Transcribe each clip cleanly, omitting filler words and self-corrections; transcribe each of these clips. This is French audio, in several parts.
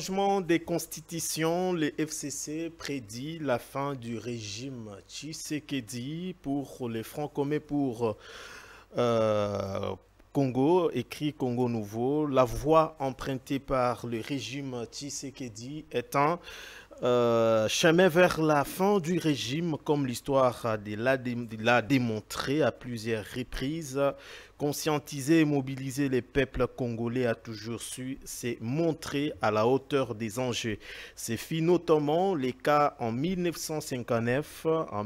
changement des constitutions, le FCC prédit la fin du régime Tshisekedi pour les Francs communs pour euh, Congo, écrit Congo Nouveau. La voie empruntée par le régime Tshisekedi étant chemin vers la fin du régime, comme l'histoire l'a démontré à plusieurs reprises. Conscientiser et mobiliser les peuples congolais a toujours su s'est montré à la hauteur des enjeux. C'est fit notamment les cas en 1959, en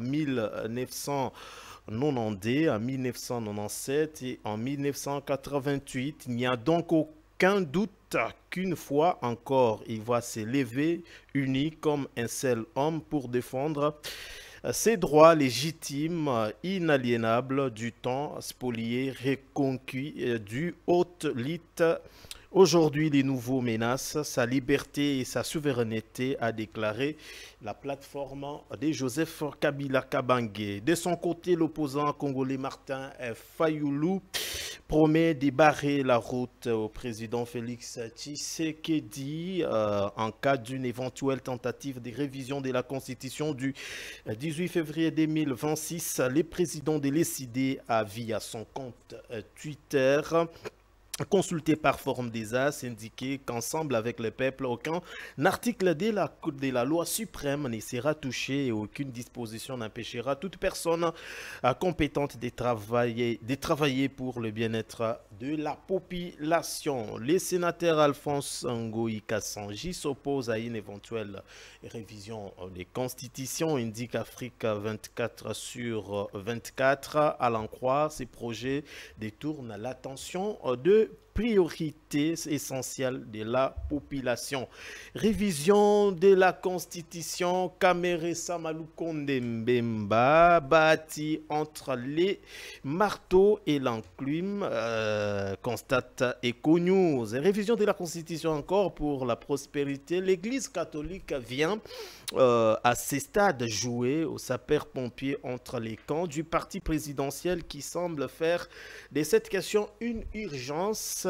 1990, en 1997 et en 1988. Il n'y a donc aucun doute qu'une fois encore, il va se lever uni comme un seul homme pour défendre ces droits légitimes, inaliénables du temps spolié, reconquis du haute lite. Aujourd'hui, les nouveaux menacent sa liberté et sa souveraineté, a déclaré la plateforme de Joseph Kabila Kabange. De son côté, l'opposant congolais Martin Fayoulou promet de barrer la route au président Félix Tshisekedi en cas d'une éventuelle tentative de révision de la constitution du 18 février 2026. Le président de l'ECD a via son compte Twitter consulté par Forum des As, indiqué qu'ensemble avec le peuple, aucun article de la loi suprême ne sera touché et aucune disposition n'empêchera toute personne compétente de travailler pour le bien-être de la population. Les sénateurs Alphonse Ngoï Kassanji s'opposent à une éventuelle révision des constitutions, indique Afrique 24 sur 24. À l'en croire, ces projets détournent l'attention de priorités essentielles de la population. Révision de la constitution, Kamere Samalukonde Mbemba, bâti entre les marteaux et l'enclume, constate Econews. Révision de la constitution encore pour la prospérité. L'Église catholique vient à ces stades jouer au sapeur-pompier entre les camps du parti présidentiel qui semble faire de cette question une urgence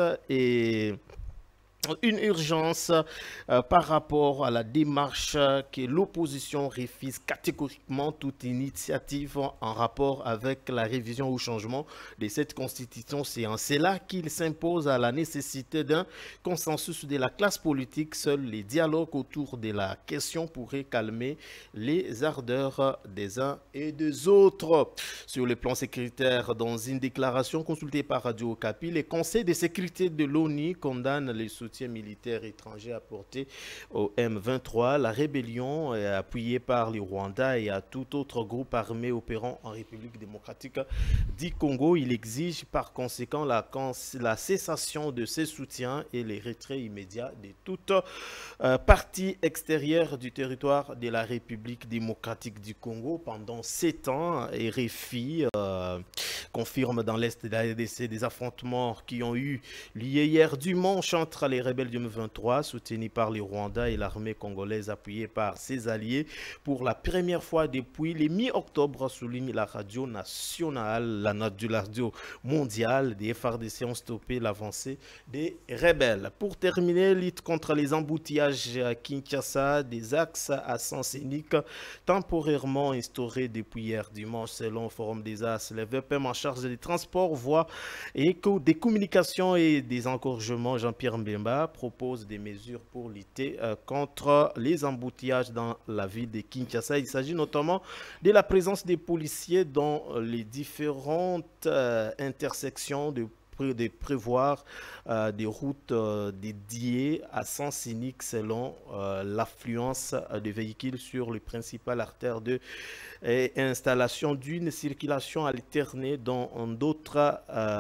par rapport à la démarche que l'opposition refuse catégoriquement toute initiative en rapport avec la révision ou changement de cette constitution. C'est en cela qu'il s'impose à la nécessité d'un consensus de la classe politique. Seuls les dialogues autour de la question pourraient calmer les ardeurs des uns et des autres. Sur le plan sécuritaire, dans une déclaration consultée par Radio Okapi, le Conseil de sécurité de l'ONU condamne les soutiens militaires étrangers apportés au M23. La rébellion est appuyée par le Rwanda et à tout autre groupe armé opérant en République démocratique du Congo. Il exige par conséquent la cessation de ces soutiens et les retraits immédiats de toute partie extérieure du territoire de la République démocratique du Congo pendant 7 ans. RFI confirme dans l'Est de la RDC des affrontements qui ont eu lieu hier dimanche entre les rebelles du M23 soutenus par le Rwanda et l'armée congolaise appuyée par ses alliés pour la première fois depuis le mi-octobre, souligne la radio nationale, la radio mondiale. Des FARDC ont stoppé l'avancée des rebelles. Pour terminer, lutte contre les embouteillages à Kinshasa, des axes à sens unique temporairement instaurés depuis hier dimanche selon le Forum des As. Le VPM en charge des transports, voies et des communications et des engorgements, Jean-Pierre Mbemba, propose des mesures pour lutter contre les embouteillages dans la ville de Kinshasa. Il s'agit notamment de la présence des policiers dans les différentes intersections de prévoir des routes dédiées à sens unique selon l'affluence des véhicules sur les principales artères de installation d'une circulation alternée dans d'autres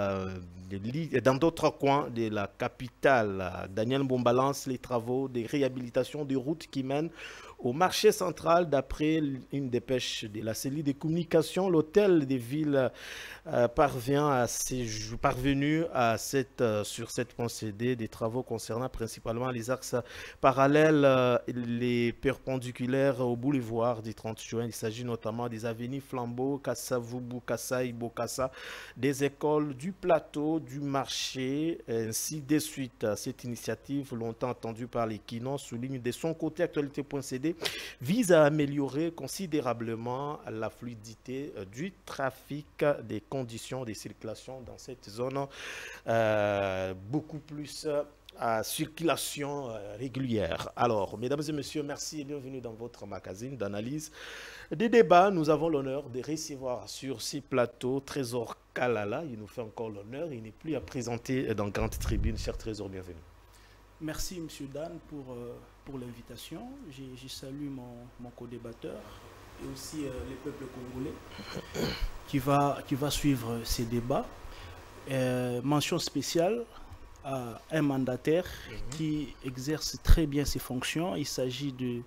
coins de la capitale. Daniel Mbomba lance les travaux de réhabilitation des routes qui mènent au marché central. D'après une dépêche de la cellule de communication, l'hôtel des villes parvenu à sur cette procédé des travaux concernant principalement les axes parallèles, les perpendiculaires au boulevard du 30 juin. Il s'agit notamment des avenues Flambeau, Kassavubu, Kassai, Bokassa, des écoles du plateau, du marché, ainsi de suite. Cette initiative, longtemps attendue par les Kinons, souligne de son côté actualité.cd, vise à améliorer considérablement la fluidité du trafic, des conditions de circulation dans cette zone, beaucoup plus à circulation régulière. Alors, mesdames et messieurs, merci et bienvenue dans votre magazine d'analyse des débats. Nous avons l'honneur de recevoir sur ces plateaux Trésor Kalala. Il nous fait encore l'honneur. Il n'est plus à présenter dans Grande Tribune. Cher Trésor, bienvenue. Merci, M. Dan, pour l'invitation. Je salue mon co-débatteur et aussi les peuples congolais qui va suivre ces débats. Mention spéciale à un mandataire qui exerce très bien ses fonctions. Il s'agit du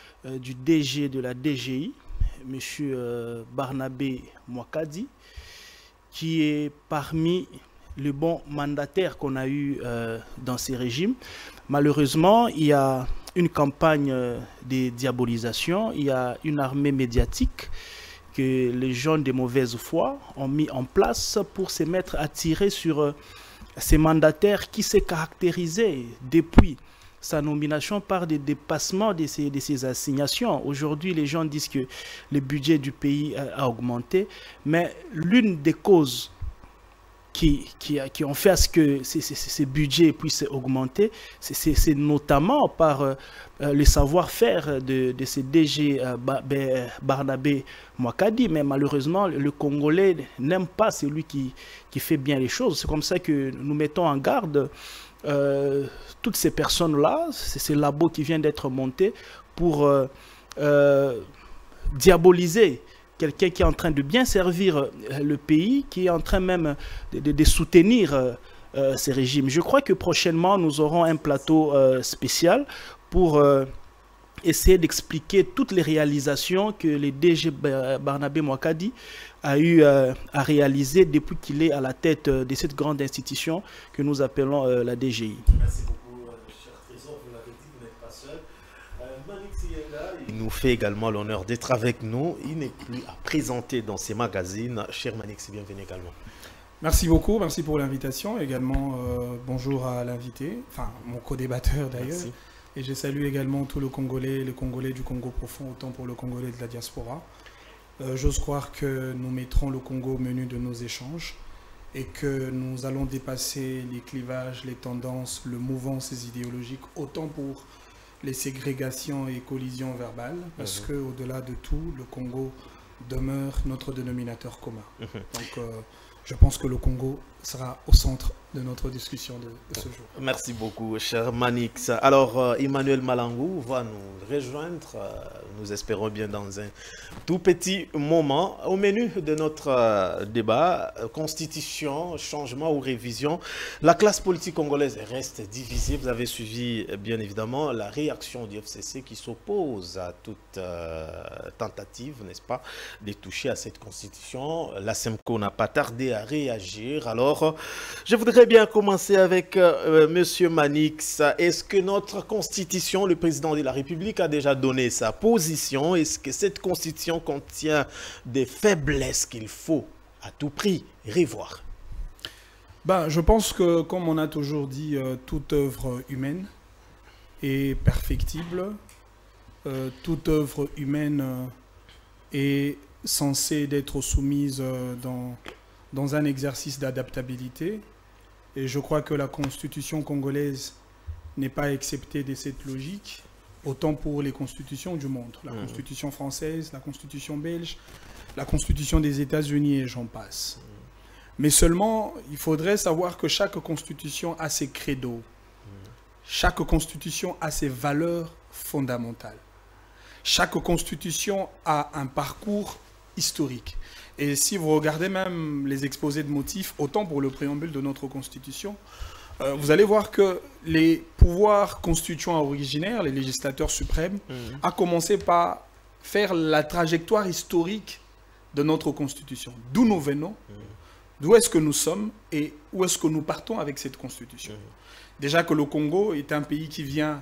DG de la DGI, M. Barnabé Mwakadi, qui est parmi les bons mandataires qu'on a eu dans ces régimes. Malheureusement, il y a une campagne de diabolisation, il y a une armée médiatique que les gens de mauvaise foi ont mis en place pour se mettre à tirer sur ces mandataires qui s'est caractérisé depuis sa nomination par des dépassements de ses assignations. Aujourd'hui, les gens disent que le budget du pays a augmenté, mais l'une des causes qui ont fait à ce que ces budgets puissent augmenter, c'est notamment par le savoir-faire de ces DG Barnabé Mwakadi. Mais malheureusement, le Congolais n'aime pas celui qui fait bien les choses. C'est comme ça que nous mettons en garde toutes ces personnes-là, ces labos qui viennent d'être montés pour diaboliser quelqu'un qui est en train de bien servir le pays, qui est en train même de soutenir ces régimes. Je crois que prochainement, nous aurons un plateau spécial pour essayer d'expliquer toutes les réalisations que le DG Barnabé Mwakadi a eu à réaliser depuis qu'il est à la tête de cette grande institution que nous appelons la DGI. Merci beaucoup, cher Trésor. Vous l'avez dit, vous n'êtes pas seul. Malik Siyenga, il nous fait également l'honneur d'être avec nous. Il n'est plus à présenter dans ces magazines. Cher Malik, bienvenue également. Merci beaucoup, merci pour l'invitation. Également, bonjour à l'invité, enfin mon co-débatteur d'ailleurs. Et je salue également tous les Congolais du Congo profond, autant pour le Congolais de la diaspora. J'ose croire que nous mettrons le Congo au menu de nos échanges et que nous allons dépasser les clivages, les tendances, le mouvances idéologiques, autant pour les ségrégations et collisions verbales, parce qu'au-delà de tout, le Congo demeure notre dénominateur commun. Donc, je pense que le Congo sera au centre de notre discussion de ce jour. Merci beaucoup, cher Manix. Alors, Emmanuel Malangou va nous rejoindre, nous espérons bien dans un tout petit moment. Au menu de notre débat, constitution, changement ou révision, la classe politique congolaise reste divisée. Vous avez suivi, bien évidemment, la réaction du FCC qui s'oppose à toute tentative, n'est-ce pas, de toucher à cette constitution. La SEMCO n'a pas tardé à réagir. Alors, je voudrais bien commencer avec Monsieur Manix. Est-ce que notre constitution, le président de la République a déjà donné sa position? Est-ce que cette constitution contient des faiblesses qu'il faut à tout prix revoir? Je pense que, comme on a toujours dit, toute œuvre humaine est perfectible. Toute œuvre humaine est censée d'être soumise dans un exercice d'adaptabilité. Et je crois que la constitution congolaise n'est pas exceptée de cette logique, autant pour les constitutions du monde. La constitution française, la constitution belge, la constitution des États-Unis et j'en passe. Mais seulement, il faudrait savoir que chaque constitution a ses credos. Chaque constitution a ses valeurs fondamentales. Chaque constitution a un parcours historique. Et si vous regardez même les exposés de motifs, autant pour le préambule de notre Constitution, vous allez voir que les pouvoirs constituants originaires, les législateurs suprêmes, a commencé par faire la trajectoire historique de notre Constitution. D'où nous venons, d'où est-ce que nous sommes et où est-ce que nous partons avec cette Constitution. Déjà que le Congo est un pays qui vient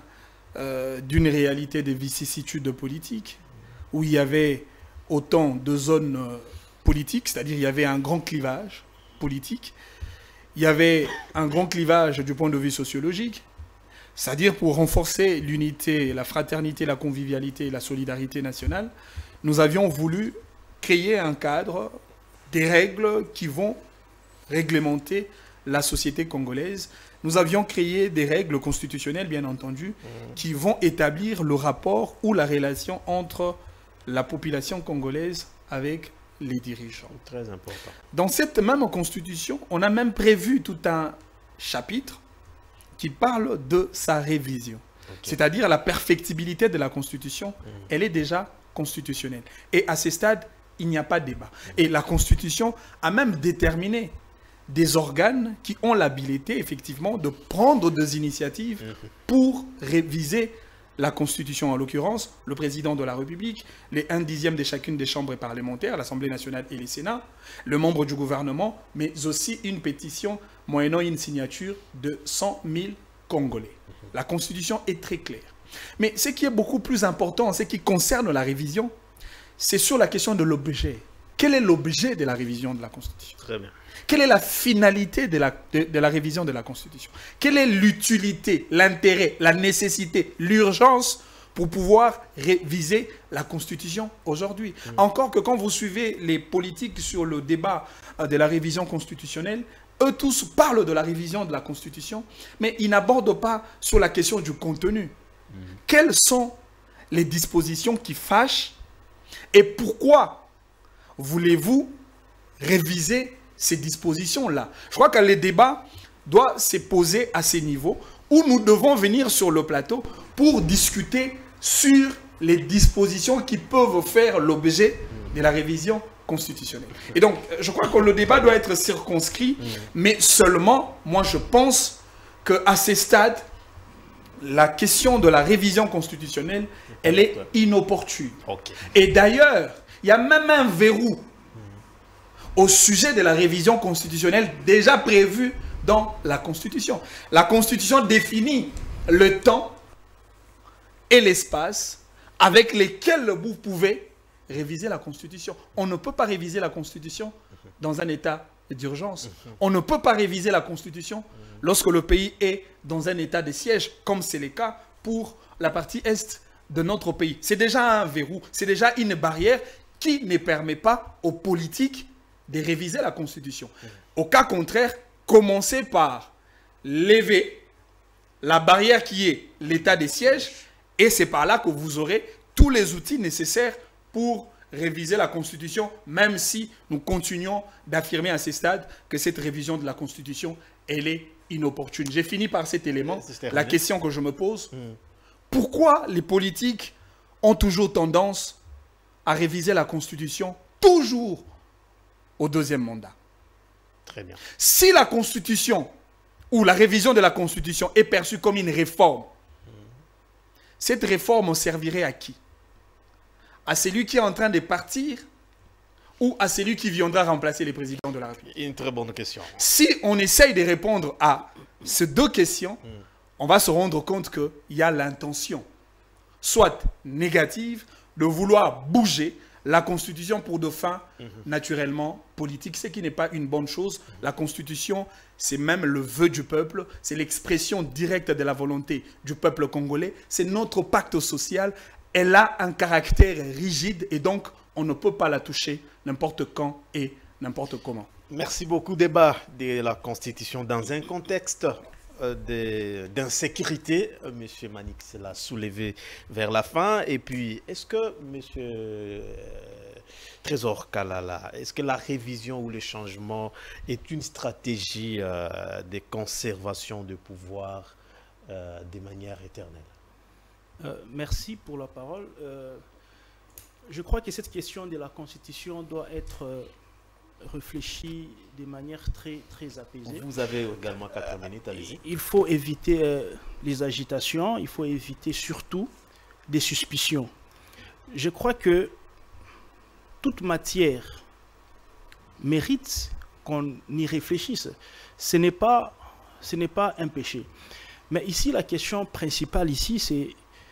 d'une réalité des vicissitudes politiques, où il y avait autant de zones politiques, c'est-à-dire il y avait un grand clivage politique, il y avait un grand clivage du point de vue sociologique, c'est-à-dire pour renforcer l'unité, la fraternité, la convivialité et la solidarité nationale, nous avions voulu créer un cadre, des règles qui vont réglementer la société congolaise. Nous avions créé des règles constitutionnelles, bien entendu, qui vont établir le rapport ou la relation entre la population congolaise avec les dirigeants. Très important. Dans cette même constitution, on a même prévu tout un chapitre qui parle de sa révision. C'est-à-dire la perfectibilité de la constitution, elle est déjà constitutionnelle. Et à ce stade, il n'y a pas de débat. Et la constitution a même déterminé des organes qui ont l'habilité, effectivement, de prendre des initiatives pour réviser la Constitution, en l'occurrence, le président de la République, les 1/10 de chacune des chambres parlementaires, l'Assemblée nationale et les Sénats, le membre du gouvernement, mais aussi une pétition moyennant une signature de 100 000 Congolais. La Constitution est très claire. Mais ce qui est beaucoup plus important, ce qui concerne la révision, c'est sur la question de l'objet. Quel est l'objet de la révision de la Constitution? Très bien. Quelle est la finalité de la révision de la Constitution? Quelle est l'utilité, l'intérêt, la nécessité, l'urgence pour pouvoir réviser la Constitution aujourd'hui? Encore que quand vous suivez les politiques sur le débat de la révision constitutionnelle, eux tous parlent de la révision de la Constitution, mais ils n'abordent pas sur la question du contenu. Quelles sont les dispositions qui fâchent et pourquoi voulez-vous réviser ces dispositions-là? Je crois que les débats doivent se poser à ces niveaux où nous devons venir sur le plateau pour discuter sur les dispositions qui peuvent faire l'objet de la révision constitutionnelle. Et donc, je crois que le débat doit être circonscrit, mais seulement, moi je pense qu'à ces stades, la question de la révision constitutionnelle, elle est inopportune. Et d'ailleurs, il y a même un verrou au sujet de la révision constitutionnelle déjà prévu dans la Constitution. La Constitution définit le temps et l'espace avec lesquels vous pouvez réviser la Constitution. On ne peut pas réviser la Constitution dans un état d'urgence. On ne peut pas réviser la Constitution lorsque le pays est dans un état de siège, comme c'est le cas pour la partie est de notre pays. C'est déjà un verrou, c'est déjà une barrière qui ne permet pas aux politiques de réviser la Constitution. Au cas contraire, commencez par lever la barrière qui est l'état des sièges et c'est par là que vous aurez tous les outils nécessaires pour réviser la Constitution, même si nous continuons d'affirmer à ce stade que cette révision de la Constitution, elle est inopportune. J'ai fini par cet élément. La question que je me pose, pourquoi les politiques ont toujours tendance à réviser la Constitution toujours au deuxième mandat? Très bien. Si la Constitution ou la révision de la Constitution est perçue comme une réforme, cette réforme servirait à qui? À celui qui est en train de partir ou à celui qui viendra remplacer les présidents de la République? Une très bonne question. Si on essaye de répondre à ces deux questions, on va se rendre compte qu'il y a l'intention, soit négative, de vouloir bouger la Constitution pour de fins naturellement politiques, ce qui n'est pas une bonne chose. La Constitution, c'est même le vœu du peuple, c'est l'expression directe de la volonté du peuple congolais, c'est notre pacte social. Elle a un caractère rigide et donc on ne peut pas la toucher n'importe quand et n'importe comment. Merci beaucoup. Débat de la Constitution dans un contexte d'insécurité. M. Manix l'a soulevé vers la fin. Et puis, est-ce que, M. Trésor Kalala, est-ce que la révision ou le changement est une stratégie de conservation de pouvoir de manière éternelle? Merci pour la parole. Je crois que cette question de la Constitution doit être réfléchi de manière très apaisée. Vous avez également 4 minutes, allez-y. Il faut éviter les agitations, il faut éviter surtout des suspicions. Je crois que toute matière mérite qu'on y réfléchisse. Ce n'est pas un péché. Mais ici, la question principale ici, c'est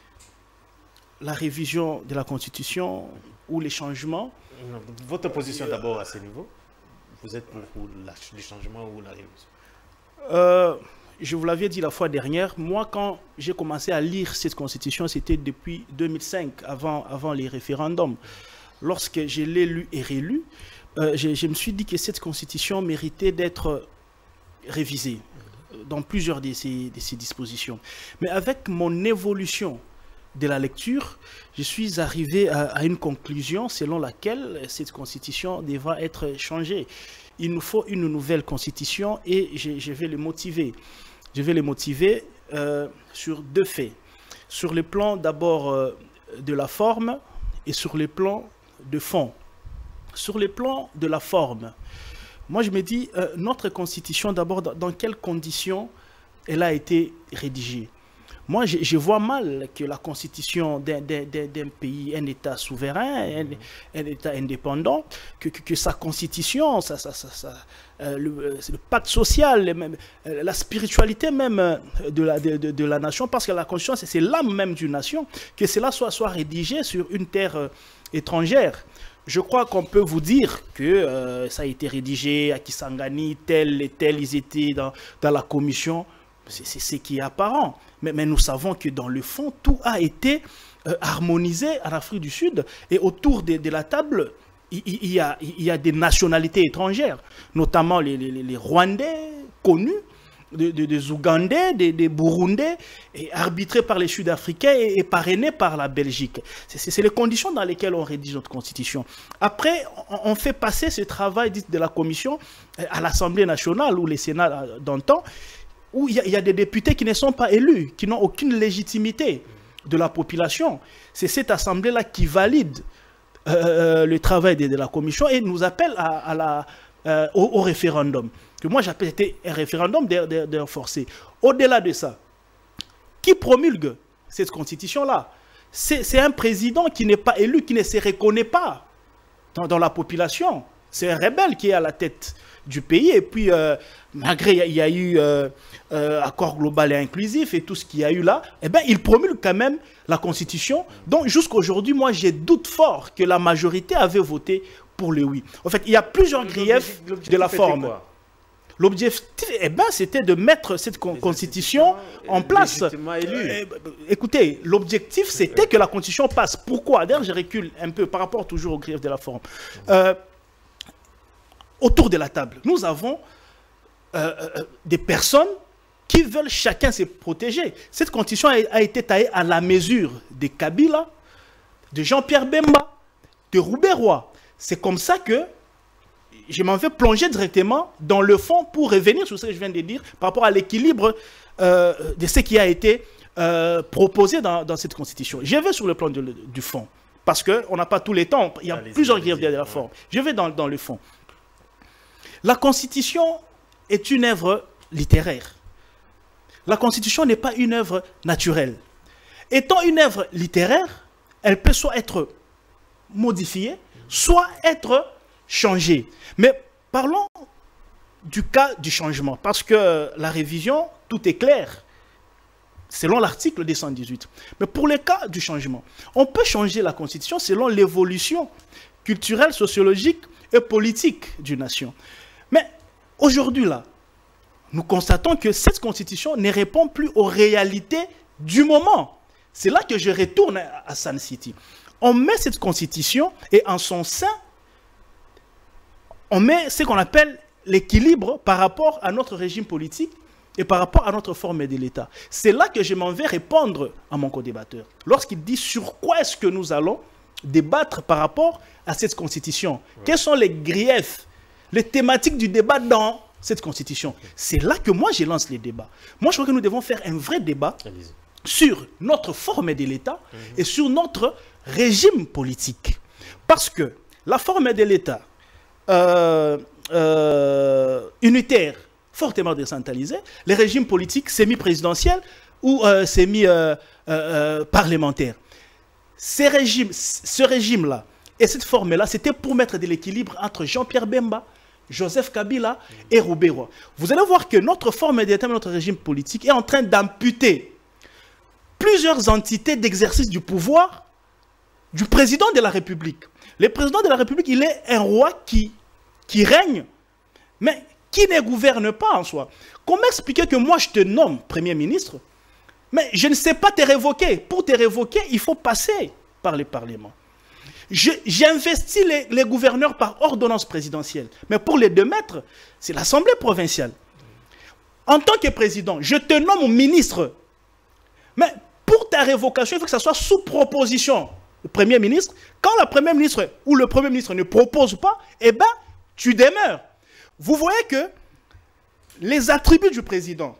la révision de la Constitution ou les changements. Votre position d'abord à ce niveau? Vous êtes pour les changements ou la révision? Je vous l'avais dit la fois dernière, moi quand j'ai commencé à lire cette Constitution, c'était depuis 2005, avant les référendums. Lorsque je l'ai lu et rélu, je me suis dit que cette Constitution méritait d'être révisée dans plusieurs de ces dispositions. Mais avec mon évolution de la lecture, je suis arrivé à une conclusion selon laquelle cette Constitution devra être changée. Il nous faut une nouvelle Constitution et je vais le motiver. Je vais le motiver sur 2 faits. Sur le plan d'abord de la forme et sur le plan de fond. Sur le plan de la forme, moi je me dis, notre Constitution d'abord, dans quelles conditions elle a été rédigée? Moi, je vois mal que la constitution d'un pays, un État souverain, un État indépendant, que sa constitution, le pacte social, même, la spiritualité même de la nation, parce que la constitution, c'est l'âme même d'une nation, que cela soit rédigé sur une terre étrangère. Je crois qu'on peut vous dire que ça a été rédigé à Kisangani, tel et tel, ils étaient dans la commission. C'est ce qui est apparent. Mais nous savons que dans le fond, tout a été harmonisé en Afrique du Sud. Et autour de la table, il y a des nationalités étrangères, notamment les Rwandais connus, des Ougandais, des Burundais, et arbitrés par les Sud-Africains et parrainés par la Belgique. C'est les conditions dans lesquelles on rédige notre constitution. Après, on fait passer ce travail de la commission à l'Assemblée nationale ou les Sénats d'antan, où il y a des députés qui ne sont pas élus, qui n'ont aucune légitimité de la population. C'est cette assemblée-là qui valide le travail de la commission et nous appelle au référendum. Que moi j'appelle un référendum d'air forcé. Au-delà de ça, qui promulgue cette constitution-là? C'est un président qui n'est pas élu, qui ne se reconnaît pas dans la population. C'est un rebelle qui est à la tête du pays. Et puis, malgré il y a eu accord global et inclusif et tout ce qu'il y a eu là, eh ben, il promulgue quand même la Constitution. Donc, jusqu'à aujourd'hui, moi, j'ai doute fort que la majorité avait voté pour le oui. En fait, il y a plusieurs griefs de la forme. L'objectif, eh ben, c'était de mettre cette constitution en place. Écoutez, l'objectif, c'était que la constitution passe. Pourquoi? D'ailleurs, je recule un peu par rapport toujours au grief de la forme. Autour de la table, nous avons des personnes qui veulent chacun se protéger. Cette constitution a été taillée à la mesure de Kabila, de Jean-Pierre Bemba, de Roubaix-Roy. C'est comme ça que je m'en vais plonger directement dans le fond pour revenir sur ce que je viens de dire par rapport à l'équilibre de ce qui a été proposé dans cette constitution. Je vais sur le plan du fond, parce qu'on n'a pas tous les temps. Il y a plusieurs griefs de la forme. Je vais dans le fond. La Constitution est une œuvre littéraire. La Constitution n'est pas une œuvre naturelle. Étant une œuvre littéraire, elle peut soit être modifiée, soit être changée. Mais parlons du cas du changement, parce que la révision, tout est clair, selon l'article 218. Mais pour le cas du changement, on peut changer la Constitution selon l'évolution culturelle, sociologique et politique d'une nation. Mais aujourd'hui, là, nous constatons que cette constitution ne répond plus aux réalités du moment. C'est là que je retourne à Sun City. On met cette constitution et en son sein, on met ce qu'on appelle l'équilibre par rapport à notre régime politique et par rapport à notre forme de l'État. C'est là que je m'en vais répondre à mon co-débatteur. Lorsqu'il dit sur quoi est-ce que nous allons débattre par rapport à cette constitution. Quels sont les griefs, les thématiques du débat dans cette constitution? C'est là que moi je lance les débats. Moi je crois que nous devons faire un vrai débat sur notre forme de l'État et sur notre régime politique. Parce que la forme de l'État, unitaires fortement décentralisés, les régimes politiques semi-présidentiels ou semi-parlementaires. Ce régime-là et cette forme-là, c'était pour mettre de l'équilibre entre Jean-Pierre Bemba, Joseph Kabila et Roubaix-Roy. Vous allez voir que notre forme d'État, notre régime politique est en train d'amputer plusieurs entités d'exercice du pouvoir du président de la République. Le président de la République, il est un roi qui règne, mais qui ne gouverne pas en soi. Comment expliquer que moi, je te nomme Premier ministre, mais je ne sais pas te révoquer. Pour te révoquer, il faut passer par le Parlement. J'investis les gouverneurs par ordonnance présidentielle. Mais pour les démettre, c'est l'Assemblée provinciale. En tant que président, je te nomme ministre. Mais pour ta révocation, il faut que ça soit sous proposition du Premier ministre. Quand le Premier ministre ou le Premier ministre ne propose pas, eh bien, tu demeures. Vous voyez que les attributs du président,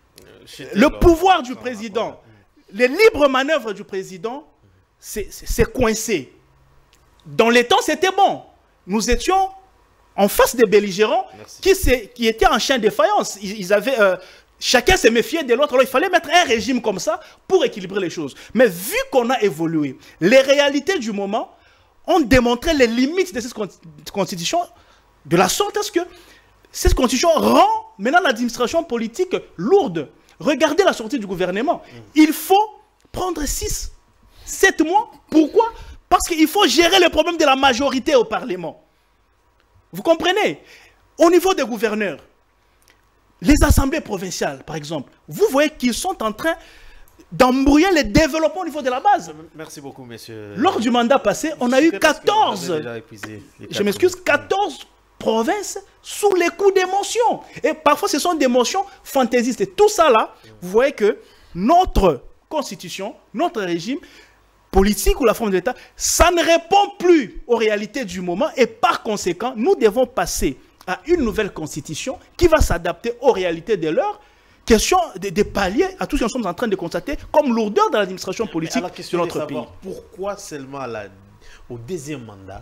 le pouvoir du président, les libres manœuvres du président, c'est coincé. Dans les temps, c'était bon. Nous étions en face des belligérants qui étaient en chien de défaillance. Ils avaient, chacun se méfiait de l'autre. Alors, il fallait mettre un régime comme ça pour équilibrer les choses. Mais vu qu'on a évolué, les réalités du moment ont démontré les limites de cette constitution de la sorte à ce que cette constitution rend maintenant l'administration politique lourde. Regardez la sortie du gouvernement. Il faut prendre 6, 7 mois. Pourquoi? Parce qu'il faut gérer le problème de la majorité au Parlement. Vous comprenez? Au niveau des gouverneurs, les assemblées provinciales, par exemple, vous voyez qu'ils sont en train d'embrouiller le développement au niveau de la base. Merci beaucoup, monsieur. Lors du mandat passé, on a eu 14, je m'excuse, 14 provinces sous les coups d'émotions. Et parfois, ce sont des motions fantaisistes. Et tout ça là, vous voyez que notre constitution, notre régime politique ou la forme d'État, ça ne répond plus aux réalités du moment. Et par conséquent, nous devons passer à une nouvelle constitution qui va s'adapter aux réalités de l'heure. Question de pallier à tout ce que nous sommes en train de constater comme lourdeur dans l'administration politique de notre pays. Pourquoi seulement au deuxième mandat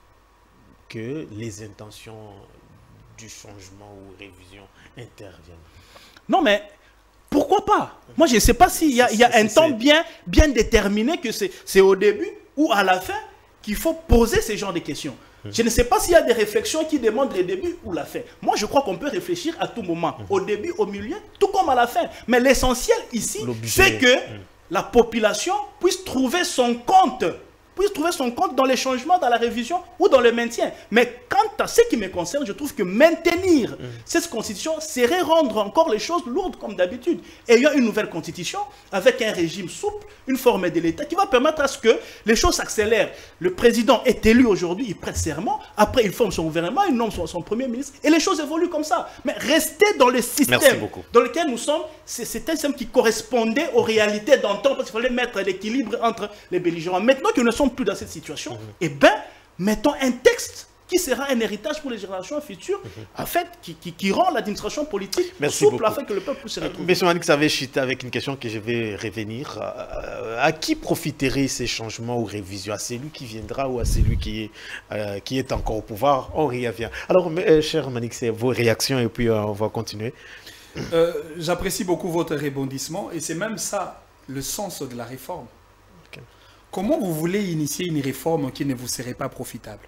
que les intentions du changement ou révision interviennent? Non, mais pourquoi pas? Moi, je ne sais pas s'il y a un temps bien déterminé, que c'est au début ou à la fin qu'il faut poser ce genre de questions. Je ne sais pas s'il y a des réflexions qui demandent le début ou la fin. Moi, je crois qu'on peut réfléchir à tout moment, au début, au milieu, tout comme à la fin. Mais l'essentiel ici, c'est que la population puisse trouver son compte dans les changements, dans la révision ou dans le maintien. Mais quant à ce qui me concerne, je trouve que maintenir cette constitution serait rendre encore les choses lourdes comme d'habitude. Ayant une nouvelle constitution avec un régime souple, une forme de l'État qui va permettre à ce que les choses s'accélèrent. Le président est élu aujourd'hui, il prête serment, après il forme son gouvernement, il nomme son premier ministre et les choses évoluent comme ça. Mais rester dans le système dans lequel nous sommes, c'est un système qui correspondait aux réalités d'antan parce qu'il fallait mettre l'équilibre entre les belligérants. Maintenant que nous ne sommes plus dans cette situation, eh bien, mettons un texte qui sera un héritage pour les générations futures, en fait, qui rend l'administration politique souple afin que le peuple puisse se retrouver. Monsieur Manik, ça avait chuté avec une question que je vais revenir. À qui profiteraient ces changements ou révisions? À celui qui viendra ou à celui qui est encore au pouvoir? On y revient. Alors, cher Manik, c'est vos réactions et puis on va continuer. J'apprécie beaucoup votre rebondissement et c'est même ça le sens de la réforme. Comment vous voulez initier une réforme qui ne vous serait pas profitable?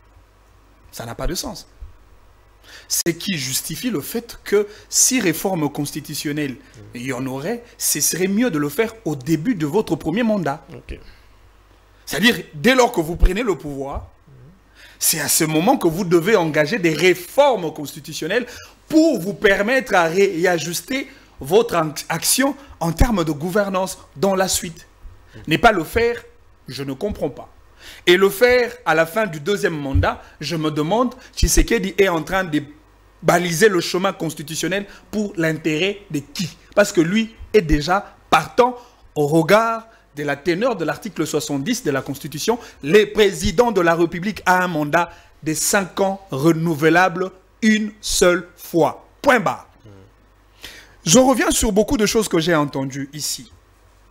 Ça n'a pas de sens. Ce qui justifie le fait que si réforme constitutionnelle il y en aurait, ce serait mieux de le faire au début de votre premier mandat. C'est-à-dire, dès lors que vous prenez le pouvoir, c'est à ce moment que vous devez engager des réformes constitutionnelles pour vous permettre à réajuster votre action en termes de gouvernance dans la suite. Ne pas le faire, je ne comprends pas. Et le faire à la fin du deuxième mandat, je me demande, Tshisekedi est en train de baliser le chemin constitutionnel pour l'intérêt de qui? Parce que lui est déjà partant au regard de la teneur de l'article 70 de la Constitution. Le président de la République a un mandat de 5 ans renouvelable une seule fois. Point barre. Je reviens sur beaucoup de choses que j'ai entendues ici.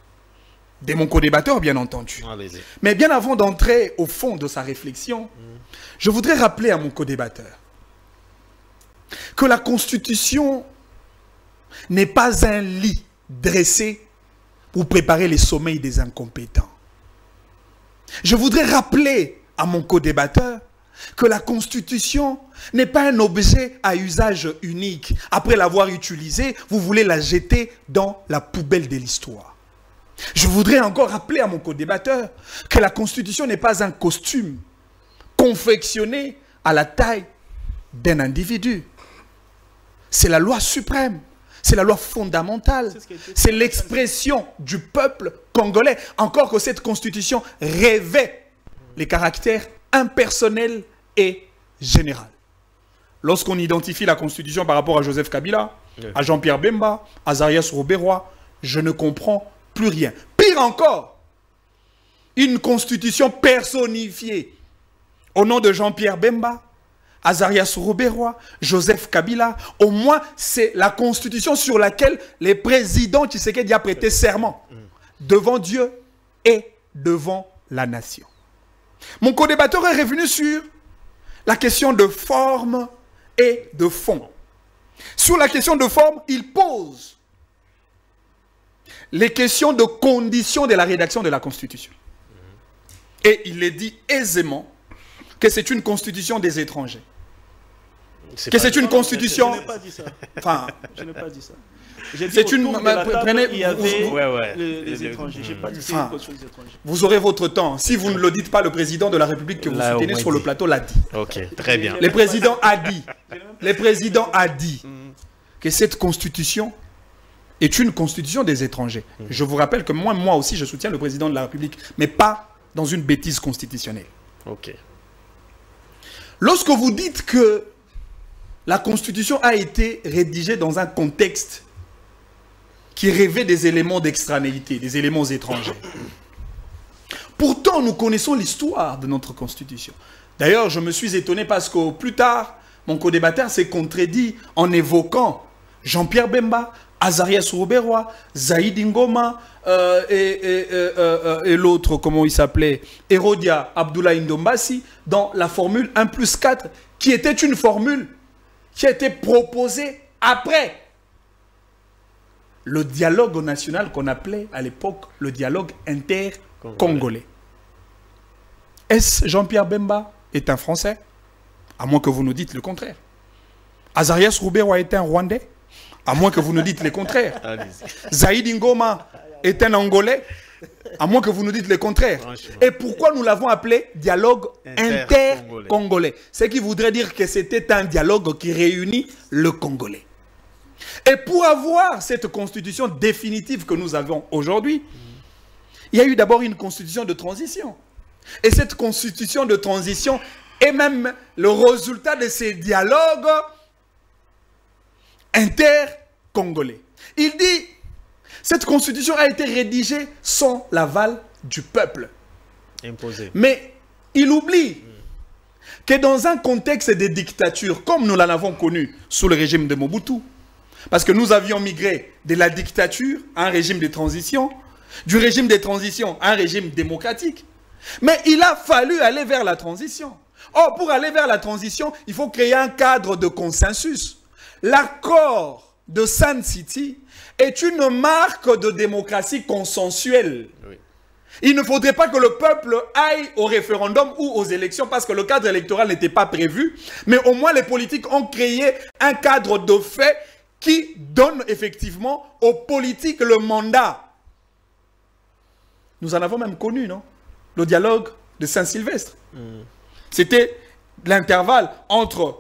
De mon co-débatteur, bien entendu. Mais bien avant d'entrer au fond de sa réflexion, Je voudrais rappeler à mon co-débatteur que la Constitution n'est pas un lit dressé pour préparer les sommeils des incompétents. Je voudrais rappeler à mon co-débatteur que la Constitution n'est pas un objet à usage unique. Après l'avoir utilisée, vous voulez la jeter dans la poubelle de l'histoire. Je voudrais encore rappeler à mon co-débatteur que la Constitution n'est pas un costume confectionné à la taille d'un individu. C'est la loi suprême, c'est la loi fondamentale, c'est l'expression du peuple congolais. Encore que cette Constitution revêt les caractères impersonnels et généraux. Lorsqu'on identifie la Constitution par rapport à Joseph Kabila, à Jean-Pierre Bemba, à Azarias Rouberois, je ne comprends plus rien. Pire encore, une Constitution personnifiée au nom de Jean-Pierre Bemba, Azarias Rouberois, Joseph Kabila, au moins c'est la Constitution sur laquelle les présidents Tshisekedi a prêté serment devant Dieu et devant la nation. Mon co-débatteur est revenu sur la question de forme et de fond. Sur la question de forme, il pose les questions de conditions de la rédaction de la Constitution. Et il est dit aisément que c'est une constitution des étrangers. Que c'est une constitution... Je n'ai pas dit ça. Enfin, je n'ai pas dit ça. J'ai dit c'est une... Prenez, il y avait les étrangers. J'ai pas dit c'est une constitution des étrangers. Vous aurez votre temps. Si vous ne le dites pas, le président de la République que vous soutenez sur le plateau l'a dit. Ok, très bien. Le président a dit que cette constitution est une constitution des étrangers. Je vous rappelle que moi aussi, je soutiens le président de la République, mais pas dans une bêtise constitutionnelle. Ok. Lorsque vous dites que la Constitution a été rédigée dans un contexte qui rêvait des éléments d'extranéité, des éléments étrangers. Pourtant, nous connaissons l'histoire de notre Constitution. D'ailleurs, je me suis étonné parce que plus tard, mon co-débatteur s'est contredit en évoquant Jean-Pierre Bemba, Azarias Rouberois, Zaïd Ngoma et l'autre, comment il s'appelait, Herodia Abdoulaye Ndombassi, dans la formule 1+4, qui était une formule qui a été proposée après le dialogue national qu'on appelait à l'époque le dialogue inter-congolais. Est-ce Jean-Pierre Bemba est un Français? À moins que vous nous dites le contraire. Azarias Rouberois est un Rwandais? À moins que vous nous dites le contraire. Zaïd Ngoma est un Angolais? À moins que vous nous dites le contraire. Et pourquoi nous l'avons appelé dialogue inter-congolais? Ce qui voudrait dire que c'était un dialogue qui réunit le Congolais. Et pour avoir cette constitution définitive que nous avons aujourd'hui, il y a eu d'abord une constitution de transition. Et cette constitution de transition est même le résultat de ces dialogues inter-congolais. Il dit, cette constitution a été rédigée sans l'aval du peuple. Imposé. Mais il oublie que dans un contexte de dictature, comme nous l'en avons connu sous le régime de Mobutu, parce que nous avions migré de la dictature à un régime de transition, du régime de transition à un régime démocratique, mais il a fallu aller vers la transition. Or, pour aller vers la transition, il faut créer un cadre de consensus. L'accord de Sun City est une marque de démocratie consensuelle. Oui. Il ne faudrait pas que le peuple aille au référendum ou aux élections parce que le cadre électoral n'était pas prévu, mais au moins les politiques ont créé un cadre de fait qui donne effectivement aux politiques le mandat. Nous en avons même connu, non? Le dialogue de Saint-Sylvestre. C'était l'intervalle entre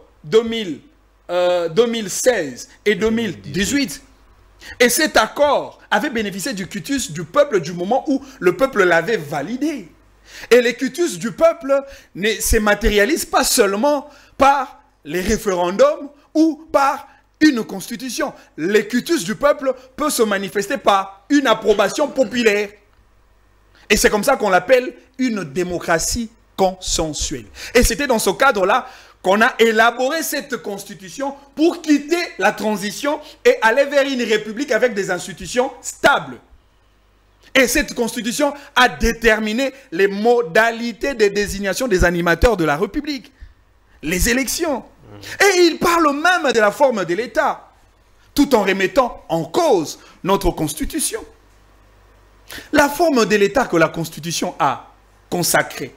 2016 et 2018. Et cet accord avait bénéficié du quitus du peuple du moment où le peuple l'avait validé. Et les quitus du peuple ne se matérialisent pas seulement par les référendums ou par une constitution. Les quitus du peuple peut se manifester par une approbation populaire. Et c'est comme ça qu'on l'appelle une démocratie consensuelle. Et c'était dans ce cadre-là qu'on a élaboré cette constitution pour quitter la transition et aller vers une république avec des institutions stables. Et cette constitution a déterminé les modalités de désignation des animateurs de la République, les élections. Et il parle même de la forme de l'État, tout en remettant en cause notre constitution. La forme de l'État que la constitution a consacrée,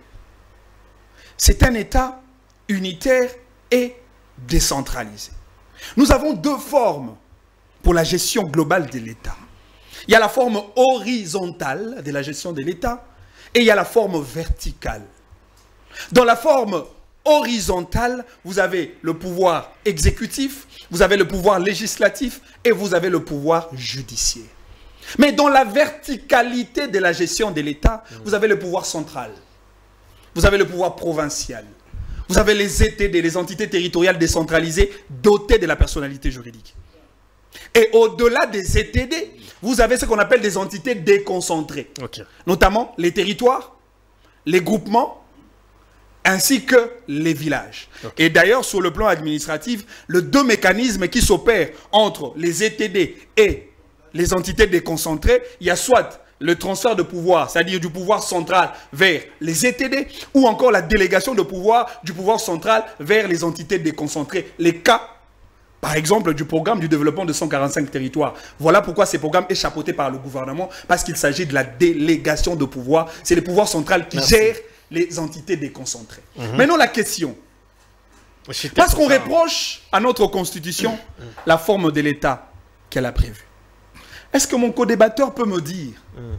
c'est un État unitaire et décentralisé. Nous avons deux formes pour la gestion globale de l'État. Il y a la forme horizontale de la gestion de l'État et il y a la forme verticale. Dans la forme horizontale, vous avez le pouvoir exécutif, vous avez le pouvoir législatif et vous avez le pouvoir judiciaire. Mais dans la verticalité de la gestion de l'État, vous avez le pouvoir central, vous avez le pouvoir provincial, vous avez les ETD, les entités territoriales décentralisées dotées de la personnalité juridique. Et au-delà des ETD, vous avez ce qu'on appelle des entités déconcentrées, notamment les territoires, les groupements, ainsi que les villages. Et d'ailleurs, sur le plan administratif, les deux mécanismes qui s'opèrent entre les ETD et les entités déconcentrées, il y a soit le transfert de pouvoir, c'est-à-dire du pouvoir central vers les ETD, ou encore la délégation de pouvoir du pouvoir central vers les entités déconcentrées. Les cas, par exemple, du programme du développement de 145 territoires. Voilà pourquoi ce programme est chapeauté par le gouvernement, parce qu'il s'agit de la délégation de pouvoir. C'est le pouvoir central qui gère les entités déconcentrées. Maintenant, la question. Parce qu'on reproche à notre constitution la forme de l'État qu'elle a prévue. Est-ce que mon co-débatteur peut me dire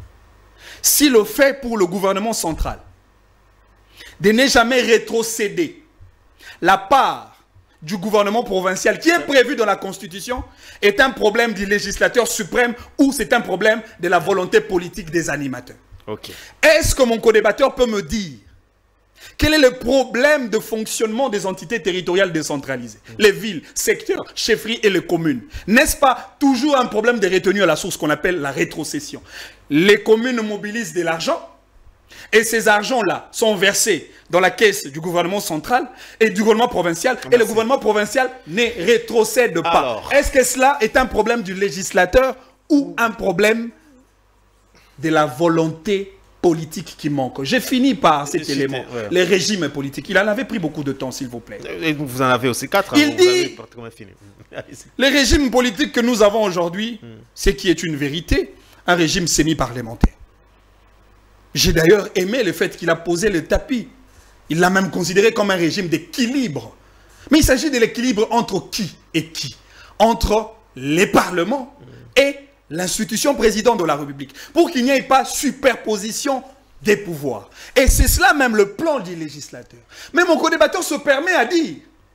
si le fait pour le gouvernement central de ne jamais rétrocéder la part du gouvernement provincial qui est prévu dans la Constitution est un problème du législateur suprême ou c'est un problème de la volonté politique des animateurs? Est-ce que mon co-débatteur peut me dire quel est le problème de fonctionnement des entités territoriales décentralisées? Les villes, secteurs, chefferies et les communes. N'est-ce pas toujours un problème de retenue à la source qu'on appelle la rétrocession? Les communes mobilisent de l'argent et ces argents-là sont versés dans la caisse du gouvernement central et du gouvernement provincial. Et le gouvernement provincial ne rétrocède pas. Est-ce que cela est un problème du législateur ou un problème de la volonté politique qui manque? J'ai fini par cet élément. Les régimes politiques. Il en avait pris beaucoup de temps, s'il vous plaît. Et vous en avez aussi 4. Il dit, les régimes politiques que nous avons aujourd'hui, ce qui est une vérité, un régime semi-parlementaire. J'ai d'ailleurs aimé le fait qu'il a posé le tapis. Il l'a même considéré comme un régime d'équilibre. Mais il s'agit de l'équilibre entre qui et qui? Entre les parlements et l'institution président de la République, pour qu'il n'y ait pas superposition des pouvoirs. Et c'est cela même le plan du législateur. Mais mon co-débatteur se permet à dire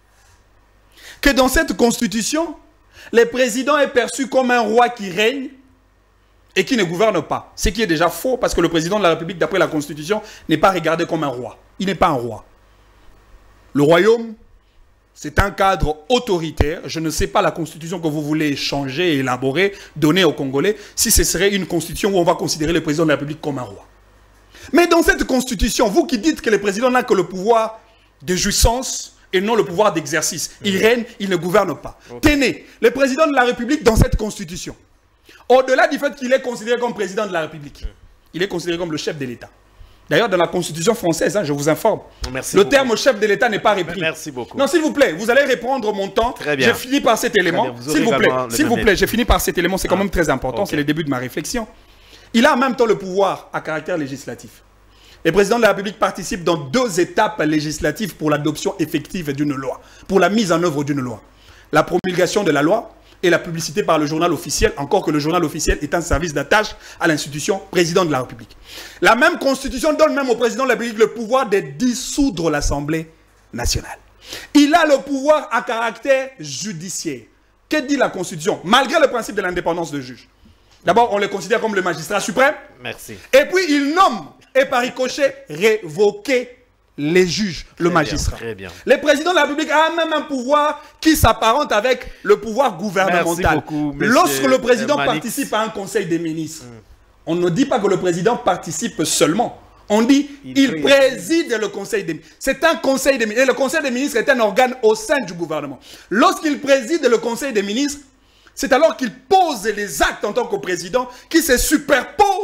que dans cette constitution, le président est perçu comme un roi qui règne et qui ne gouverne pas. Ce qui est déjà faux parce que le président de la République, d'après la constitution, n'est pas regardé comme un roi. Il n'est pas un roi. Le royaume, c'est un cadre autoritaire. Je ne sais pas la constitution que vous voulez changer, élaborer, donner aux Congolais, si ce serait une constitution où on va considérer le président de la République comme un roi. Mais dans cette constitution, vous qui dites que le président n'a que le pouvoir de jouissance et non le pouvoir d'exercice, il règne, il ne gouverne pas. Tenez, le président de la République dans cette constitution, au-delà du fait qu'il est considéré comme président de la République, il est considéré comme le chef de l'État. D'ailleurs, dans la Constitution française, je vous informe, le terme chef de l'État n'est pas repris. Merci beaucoup. Non, s'il vous plaît, vous allez reprendre mon temps. J'ai fini par cet élément. S'il vous plaît, j'ai fini par cet élément. C'est quand même très important. C'est le début de ma réflexion. Il a en même temps le pouvoir à caractère législatif. Le président de la République participe dans 2 étapes législatives pour l'adoption effective d'une loi, pour la mise en œuvre d'une loi. La promulgation de la loi et la publicité par le journal officiel, encore que le journal officiel est un service d'attache à l'institution président de la République. La même constitution donne même au président de la République le pouvoir de dissoudre l'Assemblée nationale. Il a le pouvoir à caractère judiciaire. Que dit la constitution? Malgré le principe de l'indépendance de juge. D'abord, on le considère comme le magistrat suprême. Merci. Et puis, il nomme, et par ricochet, révoquer les juges, le magistrat. Très bien. Le président de la République a même un pouvoir qui s'apparente avec le pouvoir gouvernemental. Merci beaucoup, lorsque le président participe à un conseil des ministres, on ne dit pas que le président participe seulement. On dit il préside le conseil des ministres. C'est un conseil des ministres. Et le conseil des ministres est un organe au sein du gouvernement. Lorsqu'il préside le conseil des ministres, c'est alors qu'il pose les actes en tant que président qui se superposent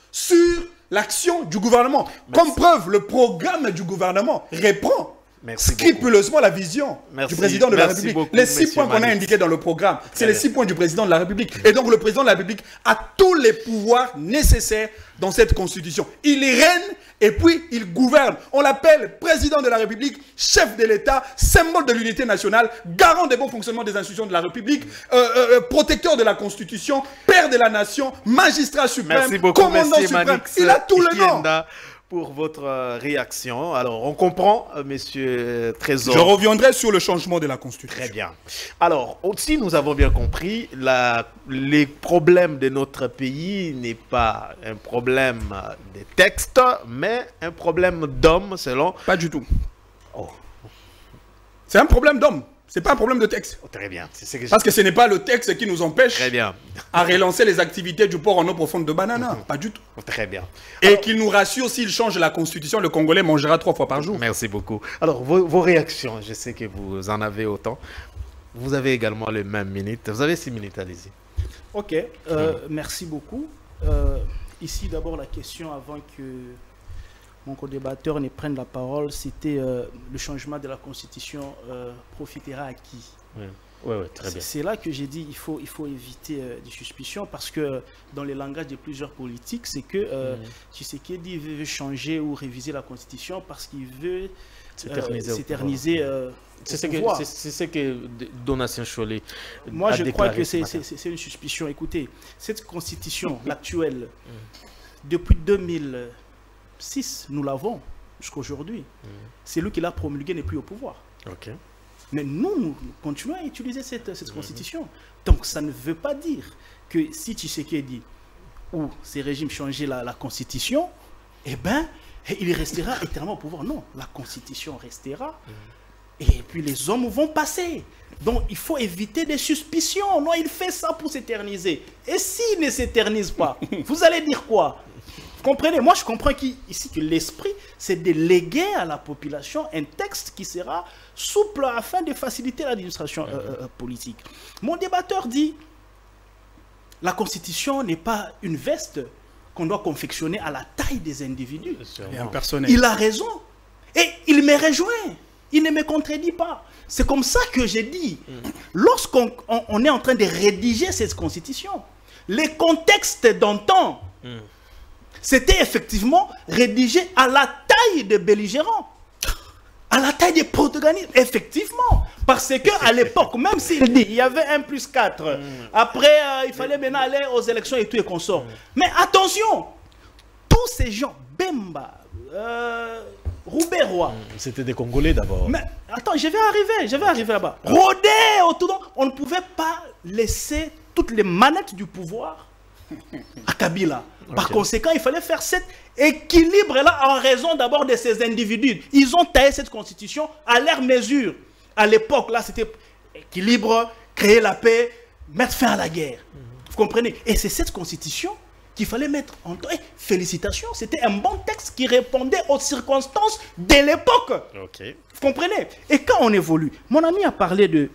sur l'action du gouvernement. Comme preuve, le programme du gouvernement reprend scrupuleusement la vision du président de la République. Les 6 points qu'on a indiqués dans le programme, c'est les 6 points du président de la République. Et donc le président de la République a tous les pouvoirs nécessaires dans cette constitution. Il est reine et puis il gouverne. On l'appelle président de la République, chef de l'État, symbole de l'unité nationale, garant des bons fonctionnements des institutions de la République, protecteur de la constitution, père de la nation, magistrat suprême, commandant suprême. Il a tout le nom. Pour votre réaction. Alors, on comprend, monsieur Trésor. Je reviendrai sur le changement de la Constitution. Très bien. Alors, aussi, nous avons bien compris, les problèmes de notre pays n'est pas un problème des textes, mais un problème d'hommes, selon... Pas du tout. Oh. C'est un problème d'hommes. C'est pas un problème de texte. Oh, très bien. Parce que ce n'est pas le texte qui nous empêche très bien. à relancer les activités du port en eau profonde de Banana. Pas du tout. Oh, très bien. Et qu'il nous rassure, s'il change la constitution, le Congolais mangera 3 fois par jour. Merci beaucoup. Alors, vos réactions, je sais que vous en avez autant. Vous avez également les mêmes minutes. Vous avez 6 minutes, allez-y. Ok, merci beaucoup. Ici, d'abord, la question avant que mon co-débatteur ne prenne la parole, c'était le changement de la Constitution profitera à qui? Oui, très bien. C'est là que j'ai dit il faut éviter des suspicions parce que dans le langage de plusieurs politiques, c'est que Tshisekedi veut changer ou réviser la Constitution parce qu'il veut s'éterniser. C'est ce que Donatien Chollet Moi, je crois que c'est une suspicion. Écoutez, cette Constitution, l'actuelle, depuis 2006, nous l'avons jusqu'à aujourd'hui. C'est lui qui l'a promulguée, n'est plus au pouvoir. Ok. Mais nous continuons à utiliser cette constitution. Donc ça ne veut pas dire que si Tshisekedi ou ces régimes changeaient la constitution, eh ben, il restera éternellement au pouvoir. Non, la constitution restera. Et puis les hommes vont passer. Donc il faut éviter des suspicions. Non, il fait ça pour s'éterniser. Et s'il ne s'éternise pas, vous allez dire quoi? Vous comprenez? Moi, je comprends ici que l'esprit, c'est de léguer à la population un texte qui sera souple afin de faciliter l'administration politique. Mon débatteur dit, la Constitution n'est pas une veste qu'on doit confectionner à la taille des individus. Il a raison. Et il me rejoint. Il ne me contredit pas. C'est comme ça que j'ai dit. Lorsqu'on est en train de rédiger cette Constitution, les contextes d'antan, c'était effectivement rédigé à la taille des belligérants, à la taille des protagonistes, effectivement. Parce qu'à l'époque, même s'il dit il y avait 1+4, après il fallait maintenant aller aux élections et tout et consorts. Mais attention, tous ces gens, Bemba, Roubaix-Roi. C'était des Congolais d'abord. Mais attends, je vais arriver là-bas. Rodé autour, on ne pouvait pas laisser toutes les manettes du pouvoir à Kabila. Par conséquent, il fallait faire cet équilibre-là en raison d'abord de ces individus. Ils ont taillé cette constitution à leur mesure. À l'époque, là, c'était équilibre, créer la paix, mettre fin à la guerre. Vous comprenez? Et c'est cette constitution qu'il fallait mettre en temps. Félicitations, c'était un bon texte qui répondait aux circonstances de l'époque. Vous comprenez? Et quand on évolue, mon ami a parlé de...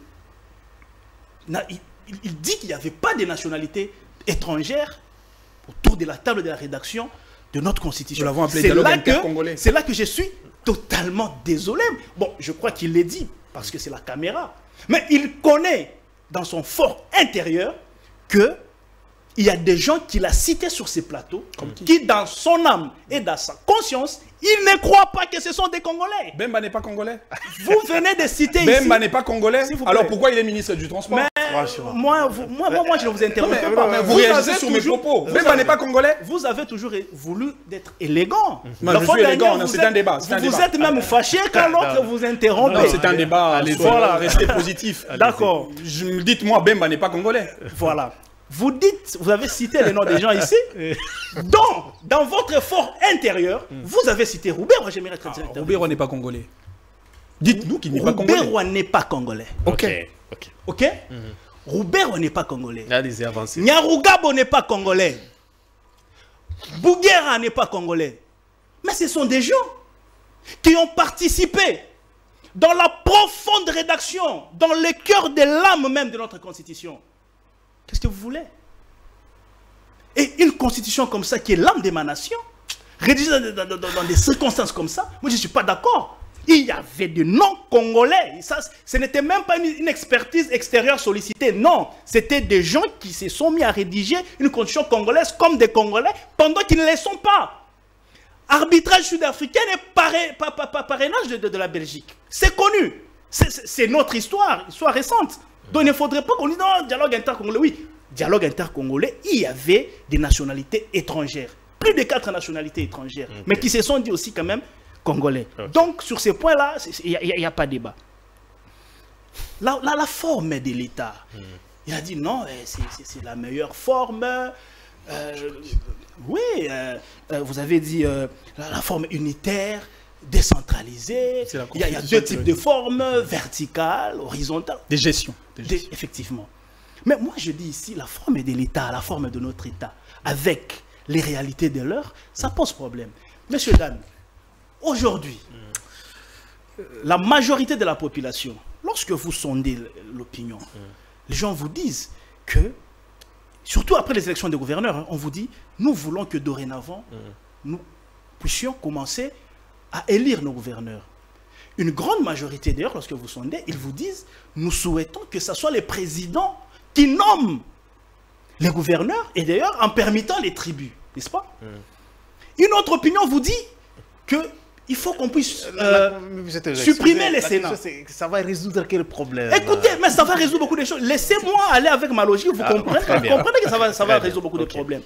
Il dit qu'il n'y avait pas de nationalité étrangère autour de la table de la rédaction de notre constitution. C'est là que je suis totalement désolé. Bon, je crois qu'il l'a dit parce que c'est la caméra. Mais il connaît dans son fort intérieur que il y a des gens qui l'a cité sur ces plateaux, qui dans son âme et dans sa conscience, ils ne croient pas que ce sont des Congolais. Bemba n'est pas Congolais. Vous venez de citer ici. Bemba n'est pas Congolais. Alors pourquoi il est ministre du Transport? Moi, je ne vous interromps pas. Vous réagissez sur mes propos. Bemba n'est pas Congolais. Vous avez toujours voulu être élégant. Je suis élégant, c'est un débat. Vous êtes même fâché quand l'autre vous interrompt. Non, c'est un débat. Voilà, restez positif. D'accord. Dites-moi, Bemba n'est pas Congolais. Voilà. Vous dites, vous avez cité les noms des gens ici, donc, dans votre fort intérieur, vous avez cité Roubaix-Roi, j'aimerais être directeur. Roubaix-Roi n'est pas Congolais. Dites-nous qu'il n'est pas Congolais. Roubaix-Roi n'est pas Congolais. Ok. Roubaix-Roi n'est pas Congolais. Allez-y, avancez. Nyarugabo n'est pas Congolais. Bouguera n'est pas Congolais. Mais ce sont des gens qui ont participé dans la profonde rédaction, dans le cœur de l'âme même de notre Constitution. Qu'est-ce que vous voulez? Et une constitution comme ça, qui est l'âme d'émanation, rédigée dans des circonstances comme ça, moi je ne suis pas d'accord. Il y avait de non-congolais. Ce n'était même pas une expertise extérieure sollicitée. Non, c'était des gens qui se sont mis à rédiger une constitution congolaise comme des Congolais pendant qu'ils ne le sont pas. Arbitrage sud-africain et parrainage de la Belgique. C'est connu. C'est notre histoire récente. Donc il ne faudrait pas qu'on dise non, dialogue intercongolais. Oui, dialogue intercongolais, il y avait des nationalités étrangères. Plus de 4 nationalités étrangères. Okay. Mais qui se sont dit aussi quand même congolais. Okay. Donc, sur ces points-là, il n'y a pas de débat. La forme de l'État, il a dit non, c'est la meilleure forme. Oui, vous avez dit la forme unitaire, décentralisée. Il y a 2 types de formes, verticales, horizontales. Des gestions. Effectivement. Mais moi, je dis ici, la forme de l'État, la forme de notre État, avec les réalités de l'heure, ça pose problème. Monsieur Dan, aujourd'hui, la majorité de la population, lorsque vous sondez l'opinion, les gens vous disent que, surtout après les élections des gouverneurs, hein, on vous dit, nous voulons que dorénavant, nous puissions commencer à élire nos gouverneurs. Une grande majorité d'ailleurs, lorsque vous sondez, ils vous disent, nous souhaitons que ce soit les présidents qui nomment les gouverneurs, et d'ailleurs en permettant les tribus, n'est-ce pas? Une autre opinion vous dit qu'il faut qu'on puisse supprimer les Sénats. Ça va résoudre quel problème? Écoutez, mais ça va résoudre beaucoup de choses. Laissez-moi aller avec ma logique, vous comprenez, que ça va résoudre beaucoup de problèmes.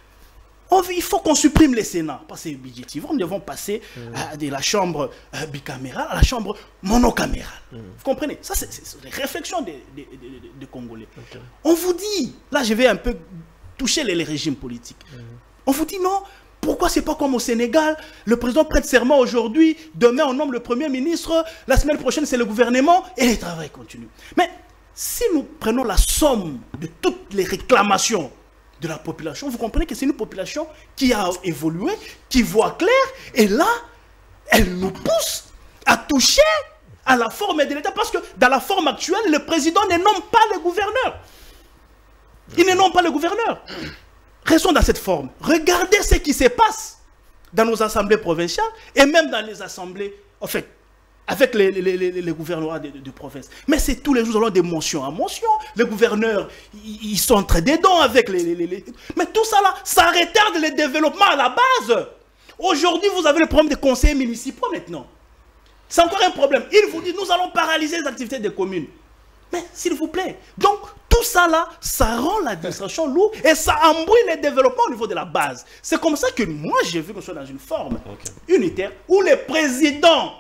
Il faut qu'on supprime les Sénats, parce que budgétivement, nous devons passer de la chambre bicamérale à la chambre monocamérale. Vous comprenez? Ça, c'est les réflexions des Congolais. Okay. On vous dit, là je vais un peu toucher les régimes politiques. On vous dit non, pourquoi c'est pas comme au Sénégal? Le président prête serment aujourd'hui, demain on nomme le Premier ministre, la semaine prochaine c'est le gouvernement et le travail continue. Mais si nous prenons la somme de toutes les réclamations de la population, vous comprenez que c'est une population qui a évolué, qui voit clair, et là, elle nous pousse à toucher à la forme de l'État, parce que dans la forme actuelle, le président ne nomme pas le gouverneur. Il ne nomme pas le gouverneur. Restons dans cette forme. Regardez ce qui se passe dans nos assemblées provinciales, et même dans les assemblées, en fait, avec les gouvernements de province. Mais c'est tous les jours, nous allons de motion en motion. Les gouverneurs, ils sont très dedans avec Mais tout ça là, ça retarde le développement à la base. Aujourd'hui, vous avez le problème des conseillers municipaux maintenant. C'est encore un problème. Ils vous disent, nous allons paralyser les activités des communes. Mais s'il vous plaît, donc tout ça là, ça rend l'administration lourde et ça embrouille le développement au niveau de la base. C'est comme ça que moi, j'ai vu qu'on soit dans une forme unitaire où les présidents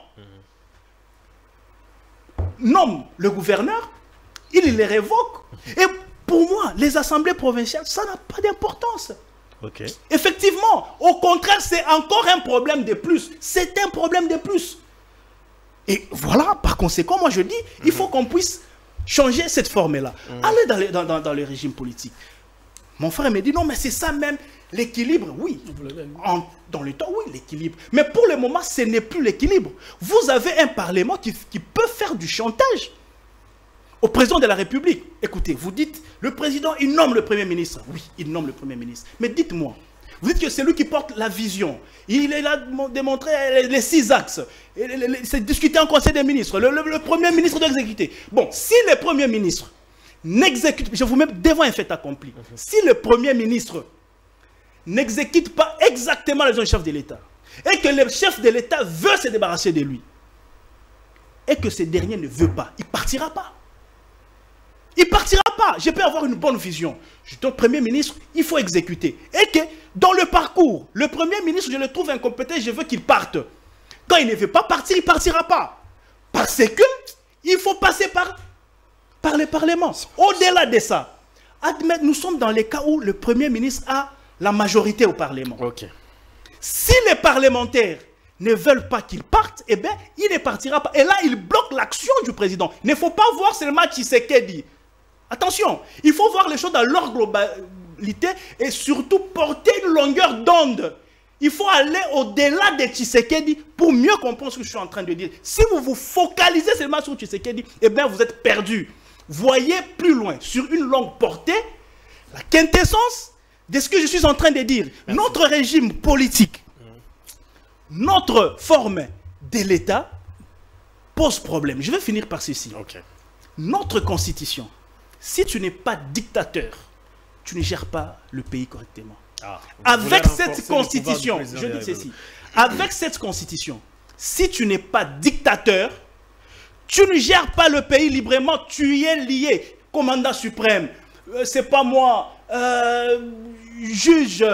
nomme le gouverneur, il les révoque. Et pour moi, les assemblées provinciales, ça n'a pas d'importance. Effectivement, au contraire, c'est encore un problème de plus. C'est un problème de plus. Et voilà, par conséquent, moi je dis, il faut qu'on puisse changer cette forme-là. Allez dans le régime politique. Mon frère me dit, non, mais c'est ça même, l'équilibre, oui. Dans le temps, oui, l'équilibre. Mais pour le moment, ce n'est plus l'équilibre. Vous avez un parlement qui peut faire du chantage au président de la République. Écoutez, vous dites, le président, il nomme le Premier ministre. Oui, il nomme le Premier ministre. Mais dites-moi, vous dites que c'est lui qui porte la vision. Il a démontré les 6 axes. C'est discuté en Conseil des ministres. Le Premier ministre doit exécuter. Bon, si le Premier ministre n'exécute, je vous mets devant un fait accompli. Si le Premier ministre n'exécute pas exactement les chefs de l'État, et que le chef de l'État veut se débarrasser de lui, et que ce dernier ne veut pas, il ne partira pas. Il ne partira pas. Je peux avoir une bonne vision. Je suis Premier ministre, il faut exécuter. Et que dans le parcours, le Premier ministre, je le trouve incompétent, je veux qu'il parte. Quand il ne veut pas partir, il ne partira pas. Parce que il faut passer par le Parlement. Au-delà de ça, admettez, nous sommes dans les cas où le Premier ministre a la majorité au Parlement. Si les parlementaires ne veulent pas qu'il parte, eh bien, il ne partira pas. Et là, il bloque l'action du président. Il ne faut pas voir seulement Tshisekedi. Attention, il faut voir les choses dans leur globalité et surtout porter une longueur d'onde. Il faut aller au-delà de Tshisekedi pour mieux comprendre ce que je suis en train de dire. Si vous vous focalisez seulement sur Tshisekedi, eh bien, vous êtes perdu. Voyez plus loin, sur une longue portée, la quintessence de ce que je suis en train de dire. Merci. Notre régime politique, notre forme de l'État pose problème. Je vais finir par ceci. Ok. Notre constitution, si tu n'es pas dictateur, tu ne gères pas le pays correctement. Ah, Avec cette constitution, je dis ceci, avec cette constitution, si tu n'es pas dictateur, tu ne gères pas le pays librement, tu y es lié. Commandant suprême, c'est pas moi, juge,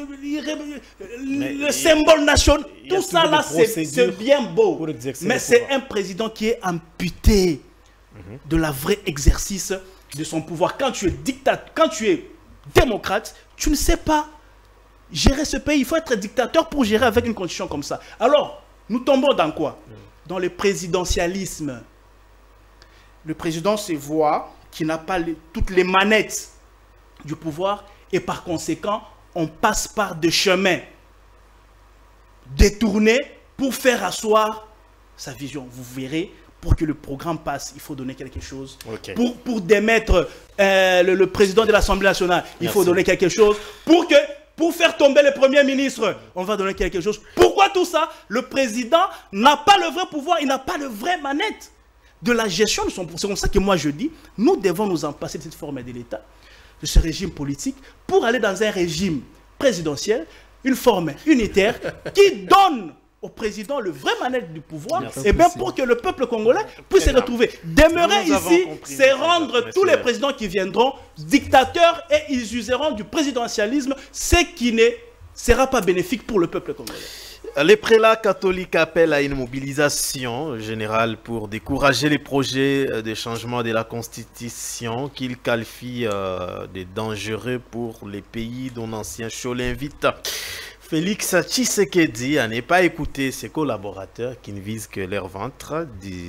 le symbole national, tout ça là c'est bien beau. Mais c'est un président qui est amputé de la vraie exercice de son pouvoir. Quand tu es dictateur, quand tu es démocrate, tu ne sais pas gérer ce pays. Il faut être dictateur pour gérer avec une constitution comme ça. Alors, nous tombons dans quoi? Dans le présidentialisme. Le président se voit qui n'a pas toutes les manettes du pouvoir et par conséquent, on passe par des chemins détournés pour faire asseoir sa vision. Vous verrez, pour que le programme passe, il faut donner quelque chose. Okay. Pour démettre le président de l'Assemblée nationale, il faut donner quelque chose. Pour faire tomber le Premier ministre, on va donner quelque chose. Pourquoi tout ça? Le président n'a pas le vrai pouvoir, il n'a pas le vrai manette de la gestion de son pouvoir. C'est comme ça que moi je dis, nous devons nous en passer de cette forme de l'État, de ce régime politique, pour aller dans un régime présidentiel, une forme unitaire qui donne au président le vrai manette du pouvoir, et bien pour que le peuple congolais puisse se retrouver. Demeurer ici, c'est rendre tous les présidents qui viendront dictateurs et ils useront du présidentialisme, ce qui ne sera pas bénéfique pour le peuple congolais. Les prélats catholiques appellent à une mobilisation générale pour décourager les projets de changement de la Constitution qu'ils qualifient de dangereux pour les pays dont l'ancien show l'invite. Félix Tshisekedi a n'est pas écouté ses collaborateurs qui ne visent que leur ventre,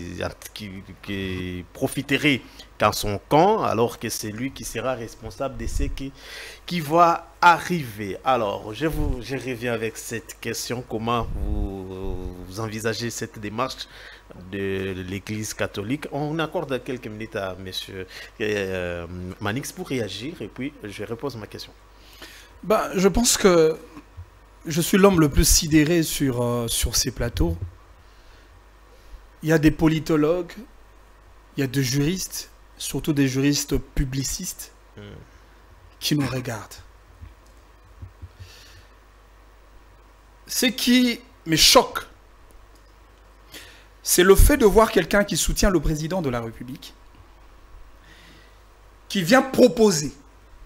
qui profiteraient qu'à son camp, alors que c'est lui qui sera responsable de ce qui va arriver. Alors, je reviens avec cette question. Comment vous envisagez cette démarche de l'Église catholique? On accorde quelques minutes à M. Manix pour réagir et puis je repose ma question. Ben, je pense que je suis l'homme le plus sidéré sur ces plateaux. Il y a des politologues, il y a des juristes, surtout des juristes publicistes, qui nous regardent. Ce qui me choque, c'est le fait de voir quelqu'un qui soutient le président de la République, qui vient proposer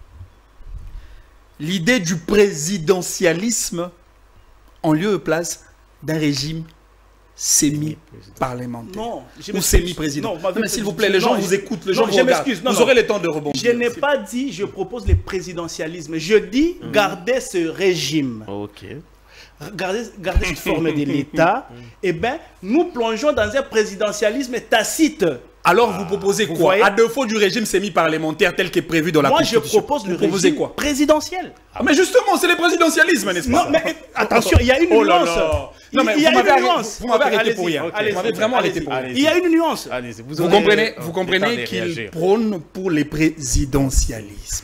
l'idée du présidentialisme en lieu et place d'un régime semi-parlementaire ou semi-président. Mais s'il vous plaît, les gens vous écoutent, les gens vous regardent. Vous aurez le temps de rebondir. Je n'ai pas dit je propose le présidentialisme. Je dis gardez ce régime. Ok. Gardez cette forme de l'État. Eh bien, nous plongeons dans un présidentialisme tacite. Alors vous proposez quoi? À défaut du régime semi-parlementaire tel qu'est prévu dans la Constitution. Moi je propose le régime présidentiel. Ah, mais justement, c'est le présidentialisme, n'est-ce pas? Non, mais attention, il y a une nuance. Non, mais vous m'avez arrêté pour rien. Vous m'avez vraiment arrêté pour rien. Il y a une nuance. Vous comprenez qu'il prône pour les présidentialismes.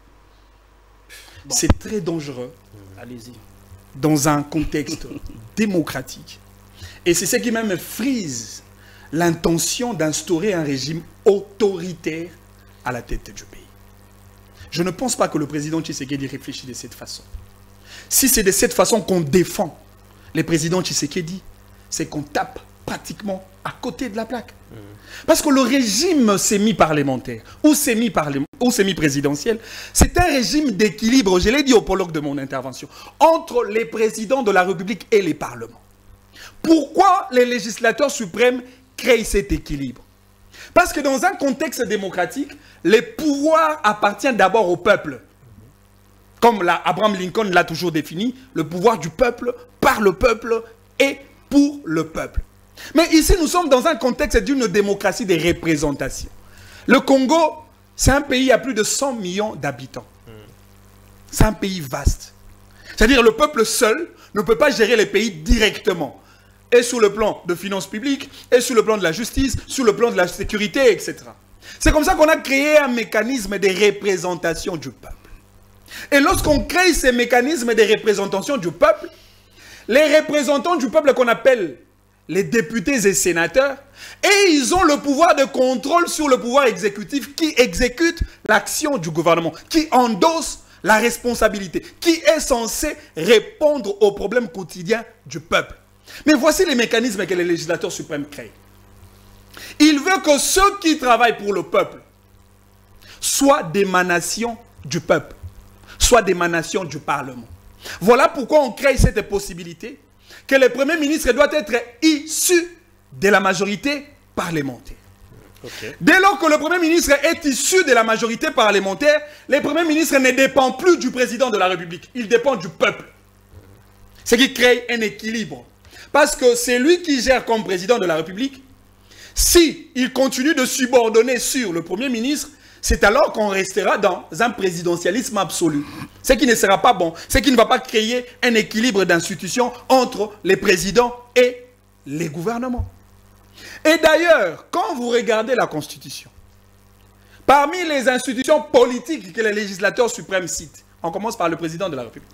C'est très dangereux. Allez-y. Dans un contexte démocratique. Et c'est ce qui même frise l'intention d'instaurer un régime autoritaire à la tête du pays. Je ne pense pas que le président Tshisekedi réfléchit de cette façon. Si c'est de cette façon qu'on défend les présidents Tshisekedi, c'est qu'on tape pratiquement à côté de la plaque. Parce que le régime semi-parlementaire ou semi-présidentiel, c'est un régime d'équilibre, je l'ai dit au prologue de mon intervention, entre les présidents de la République et les parlements. Pourquoi les législateurs suprêmes créent cet équilibre? Parce que dans un contexte démocratique, les pouvoirs appartiennent d'abord au peuple. Comme Abraham Lincoln l'a toujours défini, le pouvoir du peuple, par le peuple et pour le peuple. Mais ici, nous sommes dans un contexte d'une démocratie de représentation. Le Congo, c'est un pays à plus de 100 millions d'habitants. C'est un pays vaste. C'est-à-dire le peuple seul ne peut pas gérer les pays directement. Et sur le plan de finances publiques, et sur le plan de la justice, sur le plan de la sécurité, etc. C'est comme ça qu'on a créé un mécanisme de représentation du peuple. Et lorsqu'on crée ces mécanismes de représentation du peuple, les représentants du peuple qu'on appelle les députés et sénateurs, et ils ont le pouvoir de contrôle sur le pouvoir exécutif qui exécute l'action du gouvernement, qui endosse la responsabilité, qui est censé répondre aux problèmes quotidiens du peuple. Mais voici les mécanismes que le législateur suprême crée. Il veut que ceux qui travaillent pour le peuple soient d'émanation du peuple, soient d'émanation du Parlement. Voilà pourquoi on crée cette possibilité que le Premier ministre doit être issu de la majorité parlementaire. Okay. Dès lors que le Premier ministre est issu de la majorité parlementaire, le Premier ministre ne dépend plus du président de la République, il dépend du peuple. Ce qui crée un équilibre. Parce que c'est lui qui gère comme président de la République. Si il continue de subordonner sur le Premier ministre, c'est alors qu'on restera dans un présidentialisme absolu. Ce qui ne sera pas bon, ce qui ne va pas créer un équilibre d'institutions entre les présidents et les gouvernements. Et d'ailleurs, quand vous regardez la Constitution, parmi les institutions politiques que les législateurs suprêmes citent, on commence par le président de la République,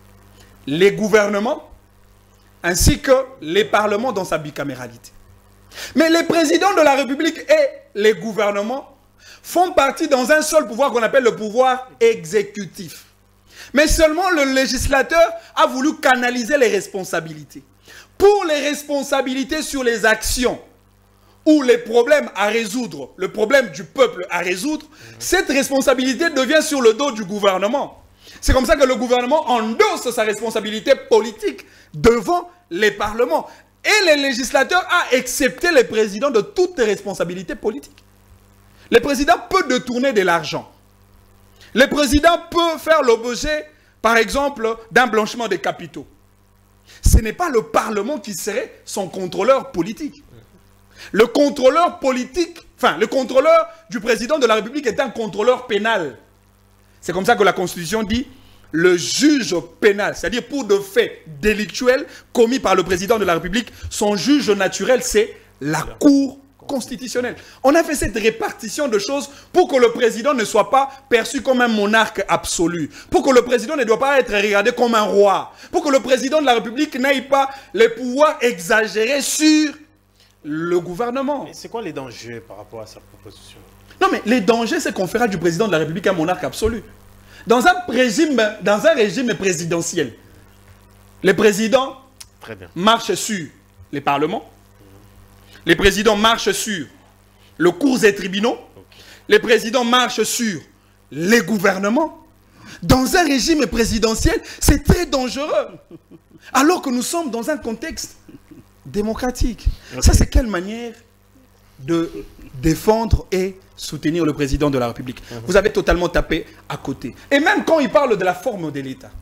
les gouvernements, ainsi que les parlements dans sa bicaméralité. Mais les présidents de la République et les gouvernements font partie dans un seul pouvoir qu'on appelle le pouvoir exécutif. Mais seulement le législateur a voulu canaliser les responsabilités. Pour les responsabilités sur les actions ou les problèmes à résoudre, le problème du peuple à résoudre, cette responsabilité devient sur le dos du gouvernement. C'est comme ça que le gouvernement endosse sa responsabilité politique devant les parlements. Et le législateur a accepté les présidents de toutes les responsabilités politiques. Le président peut détourner de l'argent. Le président peut faire l'objet, par exemple, d'un blanchiment des capitaux. Ce n'est pas le Parlement qui serait son contrôleur politique. Le contrôleur politique, enfin, le contrôleur du président de la République est un contrôleur pénal. C'est comme ça que la Constitution dit le juge pénal, c'est-à-dire pour de faits délictuels commis par le président de la République, son juge naturel, c'est la Cour constitutionnelle. On a fait cette répartition de choses pour que le président ne soit pas perçu comme un monarque absolu, pour que le président ne doit pas être regardé comme un roi, pour que le président de la République n'ait pas les pouvoirs exagérés sur le gouvernement. C'est quoi les dangers par rapport à sa proposition? Non, mais les dangers, c'est qu'on fera du président de la République un monarque absolu. Dans un régime présidentiel, les présidents marchent sur les parlements, les présidents marchent sur le cours et tribunaux, les présidents marchent sur les gouvernements. Dans un régime présidentiel, c'est très dangereux. Alors que nous sommes dans un contexte démocratique. Ça, c'est quelle manière de défendre et soutenir le président de la République. Vous avez totalement tapé à côté. Et même quand il parle de la forme de l'État,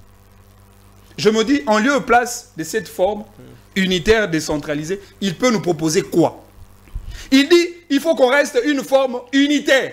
je me dis, en lieu et place de cette forme unitaire, décentralisée, il peut nous proposer quoi? Il dit, il faut qu'on reste une forme unitaire.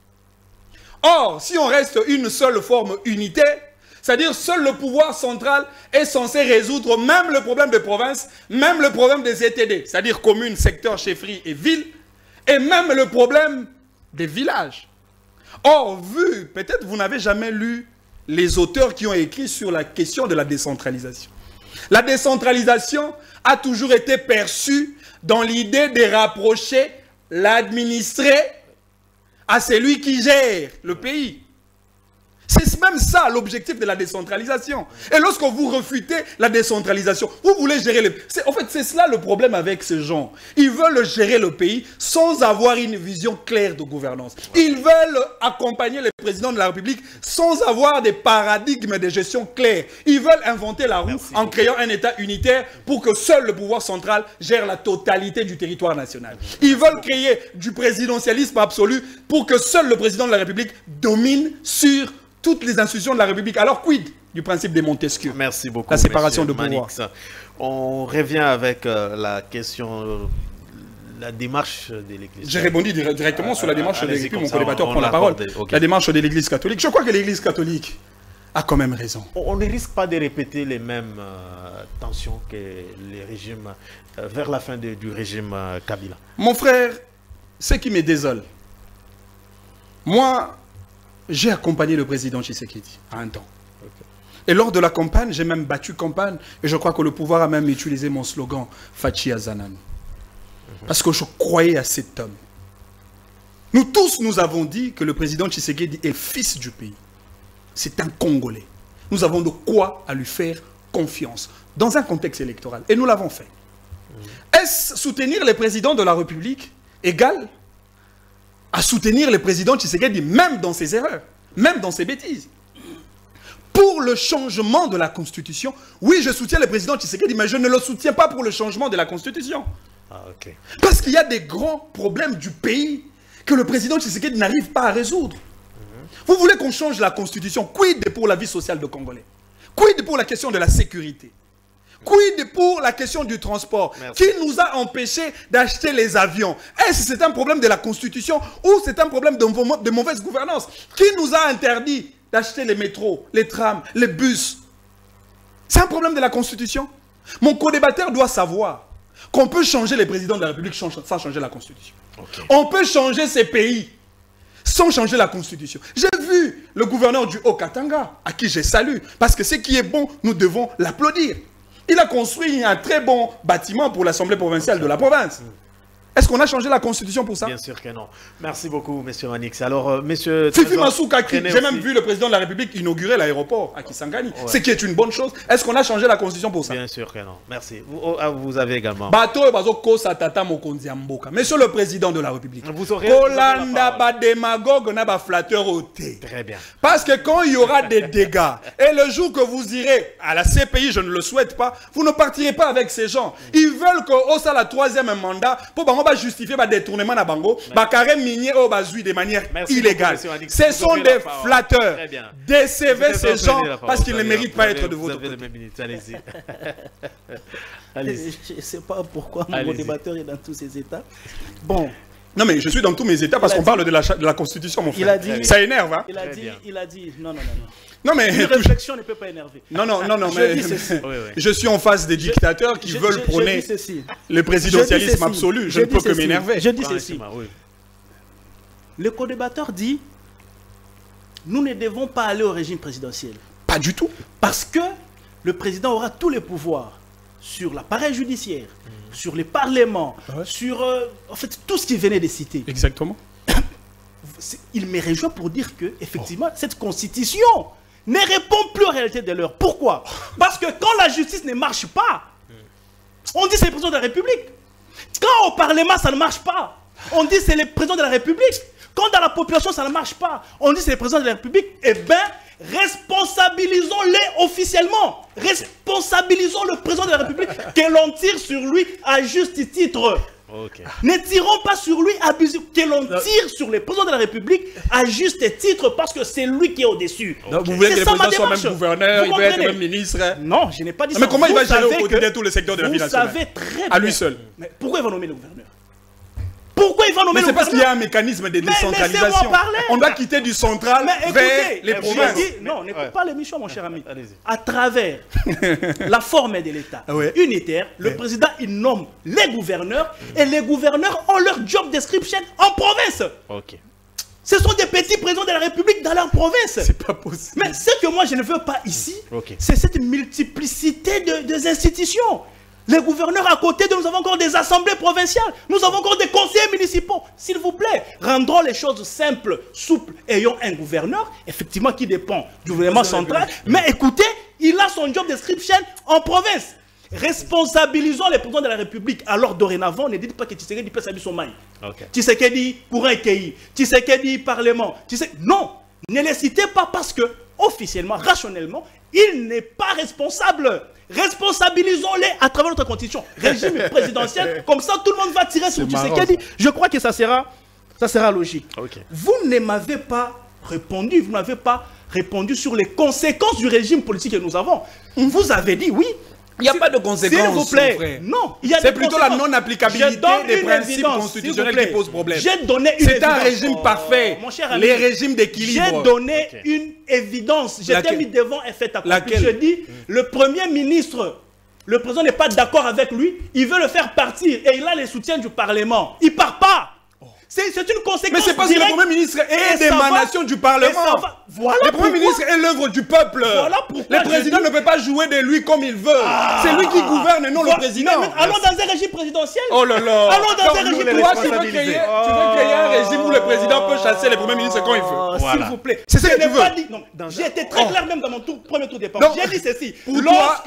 Or, si on reste une seule forme unitaire, c'est-à-dire seul le pouvoir central est censé résoudre même le problème des provinces, même le problème des ETD, c'est-à-dire communes, secteurs, chefferies et villes, et même le problème des villages. Or, peut-être vous n'avez jamais lu les auteurs qui ont écrit sur la question de la décentralisation. La décentralisation a toujours été perçue dans l'idée de rapprocher l'administré à celui qui gère le pays. C'est même ça l'objectif de la décentralisation. Et lorsque vous refutez la décentralisation, vous voulez gérer le pays. En fait, c'est cela le problème avec ces gens. Ils veulent gérer le pays sans avoir une vision claire de gouvernance. Ils veulent accompagner le président de la République sans avoir des paradigmes de gestion clairs. Ils veulent inventer la roue en créant un État unitaire pour que seul le pouvoir central gère la totalité du territoire national. Ils veulent créer du présidentialisme absolu pour que seul le président de la République domine sur toutes les institutions de la République. Alors, quid du principe de Montesquieu? Merci beaucoup. La séparation de pouvoir. On revient avec la question, la démarche de l'Église. J'ai répondu directement sur la démarche de l'Église, puis mon co-débatteur prend la parole. La démarche de l'Église catholique. Je crois que l'Église catholique a quand même raison. On ne risque pas de répéter les mêmes tensions que les régimes, vers la fin du régime Kabila. Mon frère, ce qui me désole, moi, j'ai accompagné le président Tshisekedi à un temps. Et lors de la campagne, j'ai même battu campagne. Et je crois que le pouvoir a même utilisé mon slogan Fachi Azanani. Parce que je croyais à cet homme. Nous tous, nous avons dit que le président Tshisekedi est fils du pays. C'est un Congolais. Nous avons de quoi à lui faire confiance dans un contexte électoral. Et nous l'avons fait. Est-ce soutenir les présidents de la République égal à soutenir le président Tshisekedi même dans ses erreurs, même dans ses bêtises? Pour le changement de la Constitution, oui, je soutiens le président Tshisekedi, mais je ne le soutiens pas pour le changement de la Constitution. Parce qu'il y a des grands problèmes du pays que le président Tshisekedi n'arrive pas à résoudre. Vous voulez qu'on change la Constitution? Quid pour la vie sociale de Congolais? Quid pour la question de la sécurité? Quid pour la question du transport? Merci. Qui nous a empêchés d'acheter les avions? Est-ce que c'est un problème de la Constitution ou c'est un problème de mauvaise gouvernance? Qui nous a interdit d'acheter les métros, les trams, les bus? C'est un problème de la Constitution. Mon co-débatteur doit savoir qu'on peut changer les présidents de la République sans changer la Constitution. On peut changer ces pays sans changer la Constitution. J'ai vu le gouverneur du Haut-Katanga, à qui je salue, parce que ce qui est bon, nous devons l'applaudir. Il a construit un très bon bâtiment pour l'Assemblée provinciale de la province. Est-ce qu'on a changé la Constitution pour ça? Bien sûr que non. Merci beaucoup, M. Manix. Alors, M. Fifi Masuka, j'ai même vu le président de la République inaugurer l'aéroport à Kisangani, ce qui est une bonne chose. Est-ce qu'on a changé la Constitution pour ça? Bien sûr que non. Merci. Vous avez également... Monsieur le président de la République, vous aurez très bien. Parce que quand il y aura des dégâts, et le jour que vous irez à la CPI, je ne le souhaite pas, vous ne partirez pas avec ces gens. Ils veulent qu'au sein la troisième mandat, pour va justifier le détournement de Bango, carré minier au bazui de manière illégale. Ce sont des flatteurs. Décevez ces gens parce qu'ils ne méritent pas d'être de votre côté. Allez-y. Je ne sais pas pourquoi mon débatteur est dans tous ces états. Bon. Non mais je suis dans tous mes états parce qu'on parle de la Constitution, mon frère. Ça énerve, hein? Il a dit, non. Non mais une réflexion ne peut pas énerver. Non, mais je suis en face des dictateurs qui veulent prôner le présidentialisme absolu. Je ne peux que m'énerver. Je dis ceci. Le co-débatteur dit, nous ne devons pas aller au régime présidentiel. Pas du tout. Parce que le président aura tous les pouvoirs sur l'appareil judiciaire, sur les parlements, sur en fait tout ce qu'il venait de citer. Exactement. Il me réjouit pour dire que effectivement cette constitution ne répond plus aux réalités de l'heure. Pourquoi? Parce que quand la justice ne marche pas, on dit c'est le président de la République. Quand au Parlement ça ne marche pas, on dit c'est le président de la République. Quand dans la population ça ne marche pas, on dit c'est le président de la République. Eh bien, responsabilisons-les officiellement. Responsabilisons le président de la République que l'on tire sur lui à juste titre. Ne tirons pas sur lui abusivement, que l'on tire sur le président de la République à juste titre parce que c'est lui qui est au-dessus. Vous voulez que le président soit même gouverneur, il peut être même ministre? Non, je n'ai pas dit ça. Mais comment il va gérer au quotidien tous les secteurs de la vie nationale? Vous savez très bien. À lui seul. Mais pourquoi il va nommer le gouverneur? Pourquoi il va nommer le gouverneur? Mais c'est parce qu'il y a un mécanisme de décentralisation. On doit quitter du central vers les provinces. Non, n'écoute pas l'émission, mon cher ami. À travers la forme de l'État unitaire, le président, il nomme les gouverneurs et les gouverneurs ont leur job description en province. Ce sont des petits présidents de la République dans leur province. C'est pas possible. Mais ce que moi je ne veux pas ici, c'est cette multiplicité des institutions. Les gouverneurs à côté de nous avons encore des assemblées provinciales, nous avons encore des conseillers municipaux. S'il vous plaît, rendons les choses simples, souples. Ayons un gouverneur, effectivement, qui dépend du gouvernement central. Mais écoutez, il a son job description en province. Responsabilisons les présidents de la République. Alors dorénavant, ne dites pas que Tshisekedi peut s'habiller son maille. Tshisekedi courant écueilli, Tshisekedi parlement. Non, ne les citez pas parce que, officiellement, rationnellement, il n'est pas responsable. Responsabilisons-les à travers notre constitution. Régime présidentiel, comme ça tout le monde va tirer sur Tshisekedi. Je crois que ça sera logique. Vous ne m'avez pas répondu, sur les conséquences du régime politique que nous avons. Vous avez dit oui. Il n'y a pas de conséquences. S'il vous plaît. Non, c'est plutôt la non-applicabilité des principes constitutionnels qui pose problème. C'est un régime parfait. Mon cher ami, les régimes d'équilibre. J'ai donné une évidence. J'étais mis devant un fait accompli. Je dis, le Premier ministre, le président n'est pas d'accord avec lui. Il veut le faire partir et il a le soutien du Parlement. Il ne part pas. C'est une conséquence. Mais c'est parce que le Premier ministre est l'émanation du Parlement. Voilà le Premier ministre est l'œuvre du peuple. Voilà pourquoi le président ne peut pas jouer de lui comme il veut. C'est lui qui gouverne, non le président. Mais allons dans un régime présidentiel. Oh là là. Allons dans un régime présidentiel. Tu veux créer un régime où le président peut chasser les premiers ministres quand il veut. S'il vous plaît. C'est ce que tu veux. J'ai été très clair même dans mon premier tour de départ. J'ai dit ceci. Lorsque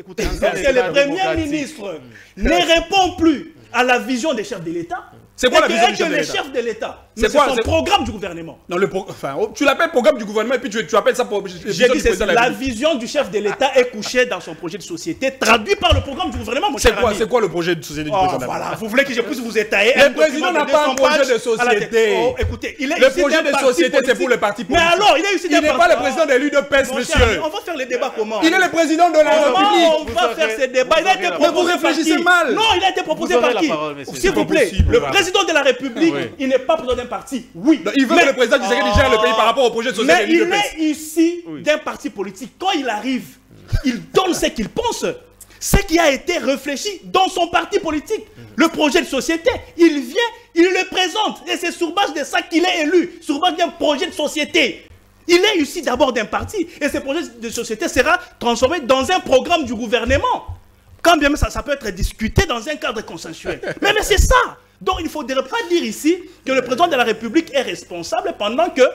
le Premier ministre ne répond plus à la vision des chefs de l'État, c'est quoi la vision du chef de les l'État? chefs de l'État, c'est son programme du gouvernement. Non, tu l'appelles programme du gouvernement et puis tu appelles ça pour... J'ai dit la vision du chef de l'État est couchée dans son projet de société, traduit par le programme du gouvernement, mon cher ami. C'est quoi le projet de société du président? Voilà, vous voulez que je puisse vous étayer? Le président n'a pas un projet de société. Écoutez, le projet de société, c'est pour le parti politique. Mais alors, il est ici. Il n'est pas le président de l'UDPS, monsieur. On va faire les débats comment? Il est le président de la République. On va faire ces débats. Il a été proposé. Mais vous réfléchissez mal. Non, il a été proposé par qui? S'il vous plaît, le président de la République, il n'est pas président d'un parti. Oui. Il veut que le président Tshisekedi gère le pays par rapport au projet de société. Mais il est ici d'un parti politique. Quand il arrive, il donne ce qu'il pense, ce qui a été réfléchi dans son parti politique. Le projet de société, il vient, il le présente. Et c'est sur base de ça qu'il est élu, sur base d'un projet de société. Il est ici d'abord d'un parti. Et ce projet de société sera transformé dans un programme du gouvernement. Quand bien même ça peut être discuté dans un cadre consensuel. Mais c'est ça. Donc il ne faudrait pas dire ici que le président de la République est responsable pendant que,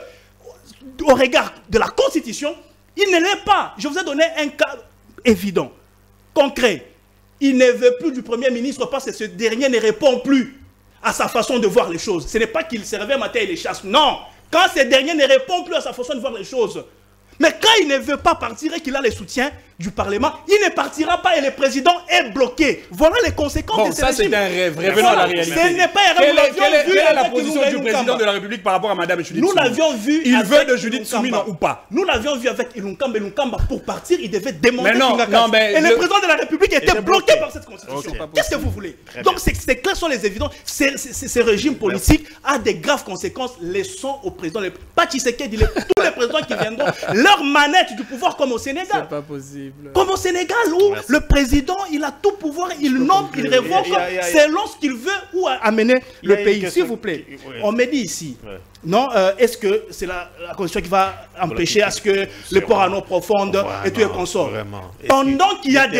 au regard de la Constitution, il ne l'est pas. Je vous ai donné un cas évident, concret. Il ne veut plus du Premier ministre parce que ce dernier ne répond plus à sa façon de voir les choses. Ce n'est pas qu'il se réveille matin et les chasse. Non. Quand ce dernier ne répond plus à sa façon de voir les choses. Mais quand il ne veut pas partir et qu'il a le soutien du Parlement, il ne partira pas et le président est bloqué. Voilà les conséquences de ce régime. Ça, c'est un rêve. Revenons à la réalité. Ce n'est pas un rêve. Quelle est la position du président de la République par rapport à Mme Judith Suminwa? Nous l'avions vu. Il veut de Judith Suminwa ou pas? Nous l'avions vu avec Ilunkamba. Ilunkamba, pour partir, il devait démonter Kingakas. Et le président de la République était bloqué par cette constitution. Qu'est-ce que vous voulez? Donc, c'est clair sur les évidences. Ce régime politique a des graves conséquences. Laissons au président, pas Tshisekedi, tous les présidents qui viendront, leur manette du pouvoir comme au Sénégal. C'est pas possible. Comme au Sénégal où le président, il a tout pouvoir, il nomme, il révoque selon ce qu'il veut où amener le pays. S'il vous plaît, on me dit ici, non, est-ce que c'est la Constitution qui va empêcher à ce que le port à eau profonde et tout est consort? Pendant qu'il y a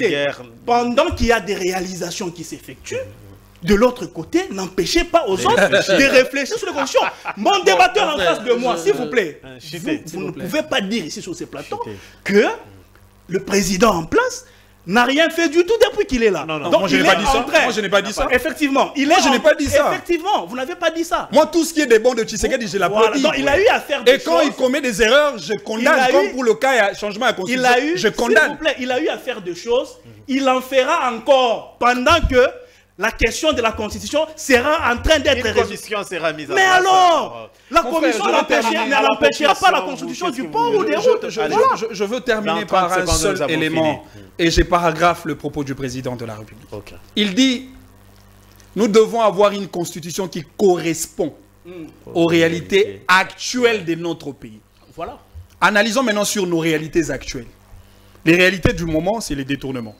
des réalisations qui s'effectuent, de l'autre côté, n'empêchez pas aux autres de réfléchir sur les conditions. Mon débatteur en face de moi, s'il vous plaît, vous ne pouvez pas dire ici sur ces plateaux que le président en place n'a rien fait du tout depuis qu'il est là. Non, donc, moi je n'ai pas dit ça. Moi je n'ai pas dit ça. Effectivement, moi je n'ai pas dit ça. Effectivement, vous n'avez pas dit ça. Moi tout ce qui est des bons de Tshisekedi, je l'applaudis. Il a eu à faire des choses. Et quand il commet des erreurs, je condamne. Comme pour le cas changement à la Constitution, je condamne. S'il vous plaît, il a eu à faire des choses. Il en fera encore pendant que la question de la Constitution sera en train d'être résolue. La Constitution sera mise en place. Mais alors, la Commission n'empêchera pas la Constitution du port ou des routes. Je veux terminer par un seul élément. Et j'éparagraphe le propos du président de la République. Il dit, nous devons avoir une Constitution qui correspond aux réalités actuelles de notre pays. Voilà. Analysons maintenant sur nos réalités actuelles. Les réalités du moment, c'est les détournements.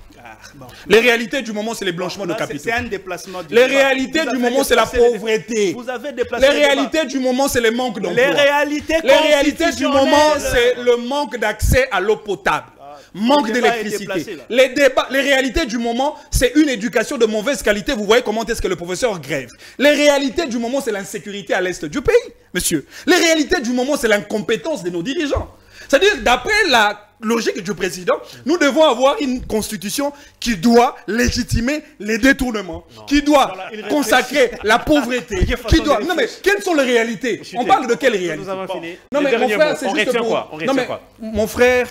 Les réalités du moment, c'est les blanchiments de capitaux. Les réalités du moment, c'est la pauvreté. Les réalités du moment, c'est le manque d'emploi. Les réalités du moment, c'est le manque d'accès à l'eau potable. Manque d'électricité. Les réalités du moment, c'est une éducation de mauvaise qualité. Vous voyez comment est-ce que le professeur grève. Les réalités du moment, c'est l'insécurité à l'est du pays, monsieur. Les réalités du moment, c'est l'incompétence de nos dirigeants. C'est-à-dire, d'après la logique du président, nous devons avoir une constitution qui doit légitimer les détournements, qui doit consacrer la pauvreté, qui doit... Non mais, quelles sont les réalités? On parle de quelles réalités? Non mais mon frère, c'est juste pour... Non mais, mon frère,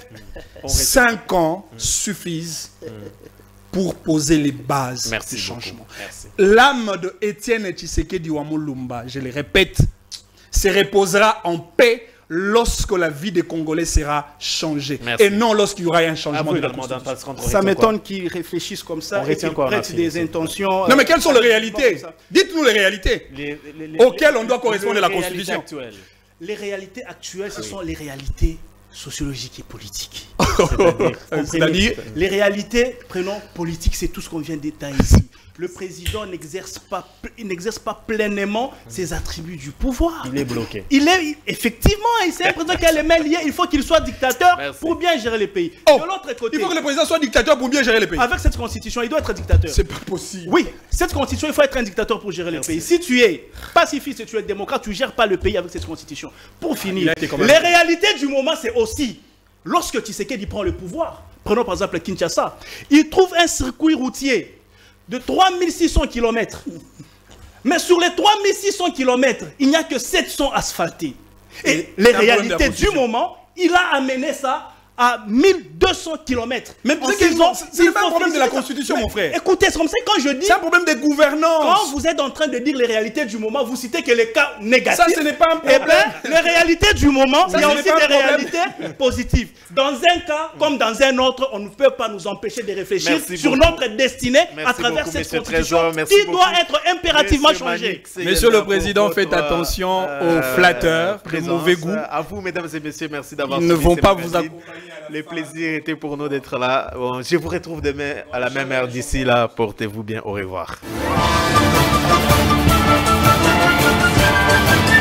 5 ans suffisent pour poser les bases du changement. L'âme de Étienne Tshisekedi Wamulumba, je le répète, se reposera en paix lorsque la vie des Congolais sera changée. Et non lorsqu'il y aura un changement de la Constitution. Ça m'étonne qu'ils réfléchissent comme ça et qu'ils prêtent des intentions... Non mais quelles sont les réalités? Dites-nous les réalités auxquelles on doit correspondre à la Constitution. Les réalités actuelles, ce sont les réalités sociologiques et politiques. C'est-à-dire les réalités, prenons politique, c'est tout ce qu'on vient de détailler ici. Le président n'exerce pas pleinement ses attributs du pouvoir. Il est bloqué. Effectivement, c'est un président qui a les mains liées. Il faut qu'il soit dictateur pour bien gérer le pays. Oh, de l'autre côté, il faut que le président soit dictateur pour bien gérer le pays. Avec cette constitution, il doit être dictateur. C'est pas possible. Oui, cette constitution, il faut être un dictateur pour gérer le pays. Si tu es pacifiste et tu es démocrate, tu ne gères pas le pays avec cette constitution. Pour finir, les réalités du moment, c'est aussi, lorsque Tshisekedi prend le pouvoir, prenons par exemple Kinshasa, il trouve un circuit routier de 3600 km. Mais sur les 3600 km, il n'y a que 700 asphaltés. Et les réalités du moment, il a amené ça à 1200 km. Mais c'est le même problème de la Constitution, mon frère. Écoutez, c'est comme ça quand je dis... C'est un problème de gouvernance. Quand vous êtes en train de dire les réalités du moment, vous citez que les cas négatifs. Ça, ce n'est pas un problème. Eh bien, les réalités du moment, il y a aussi des réalités positives. Dans un cas, comme dans un autre, on ne peut pas nous empêcher de réfléchir sur notre destinée à travers cette Constitution qui doit être impérativement changée. Monsieur le Président, faites attention aux flatteurs, de mauvais goût. À vous, mesdames et messieurs, merci d'avoir Ils ne vont pas vous accompagner. Le plaisir était pour nous d'être là. Bon, je vous retrouve demain à la même heure. D'ici là, portez-vous bien. Au revoir.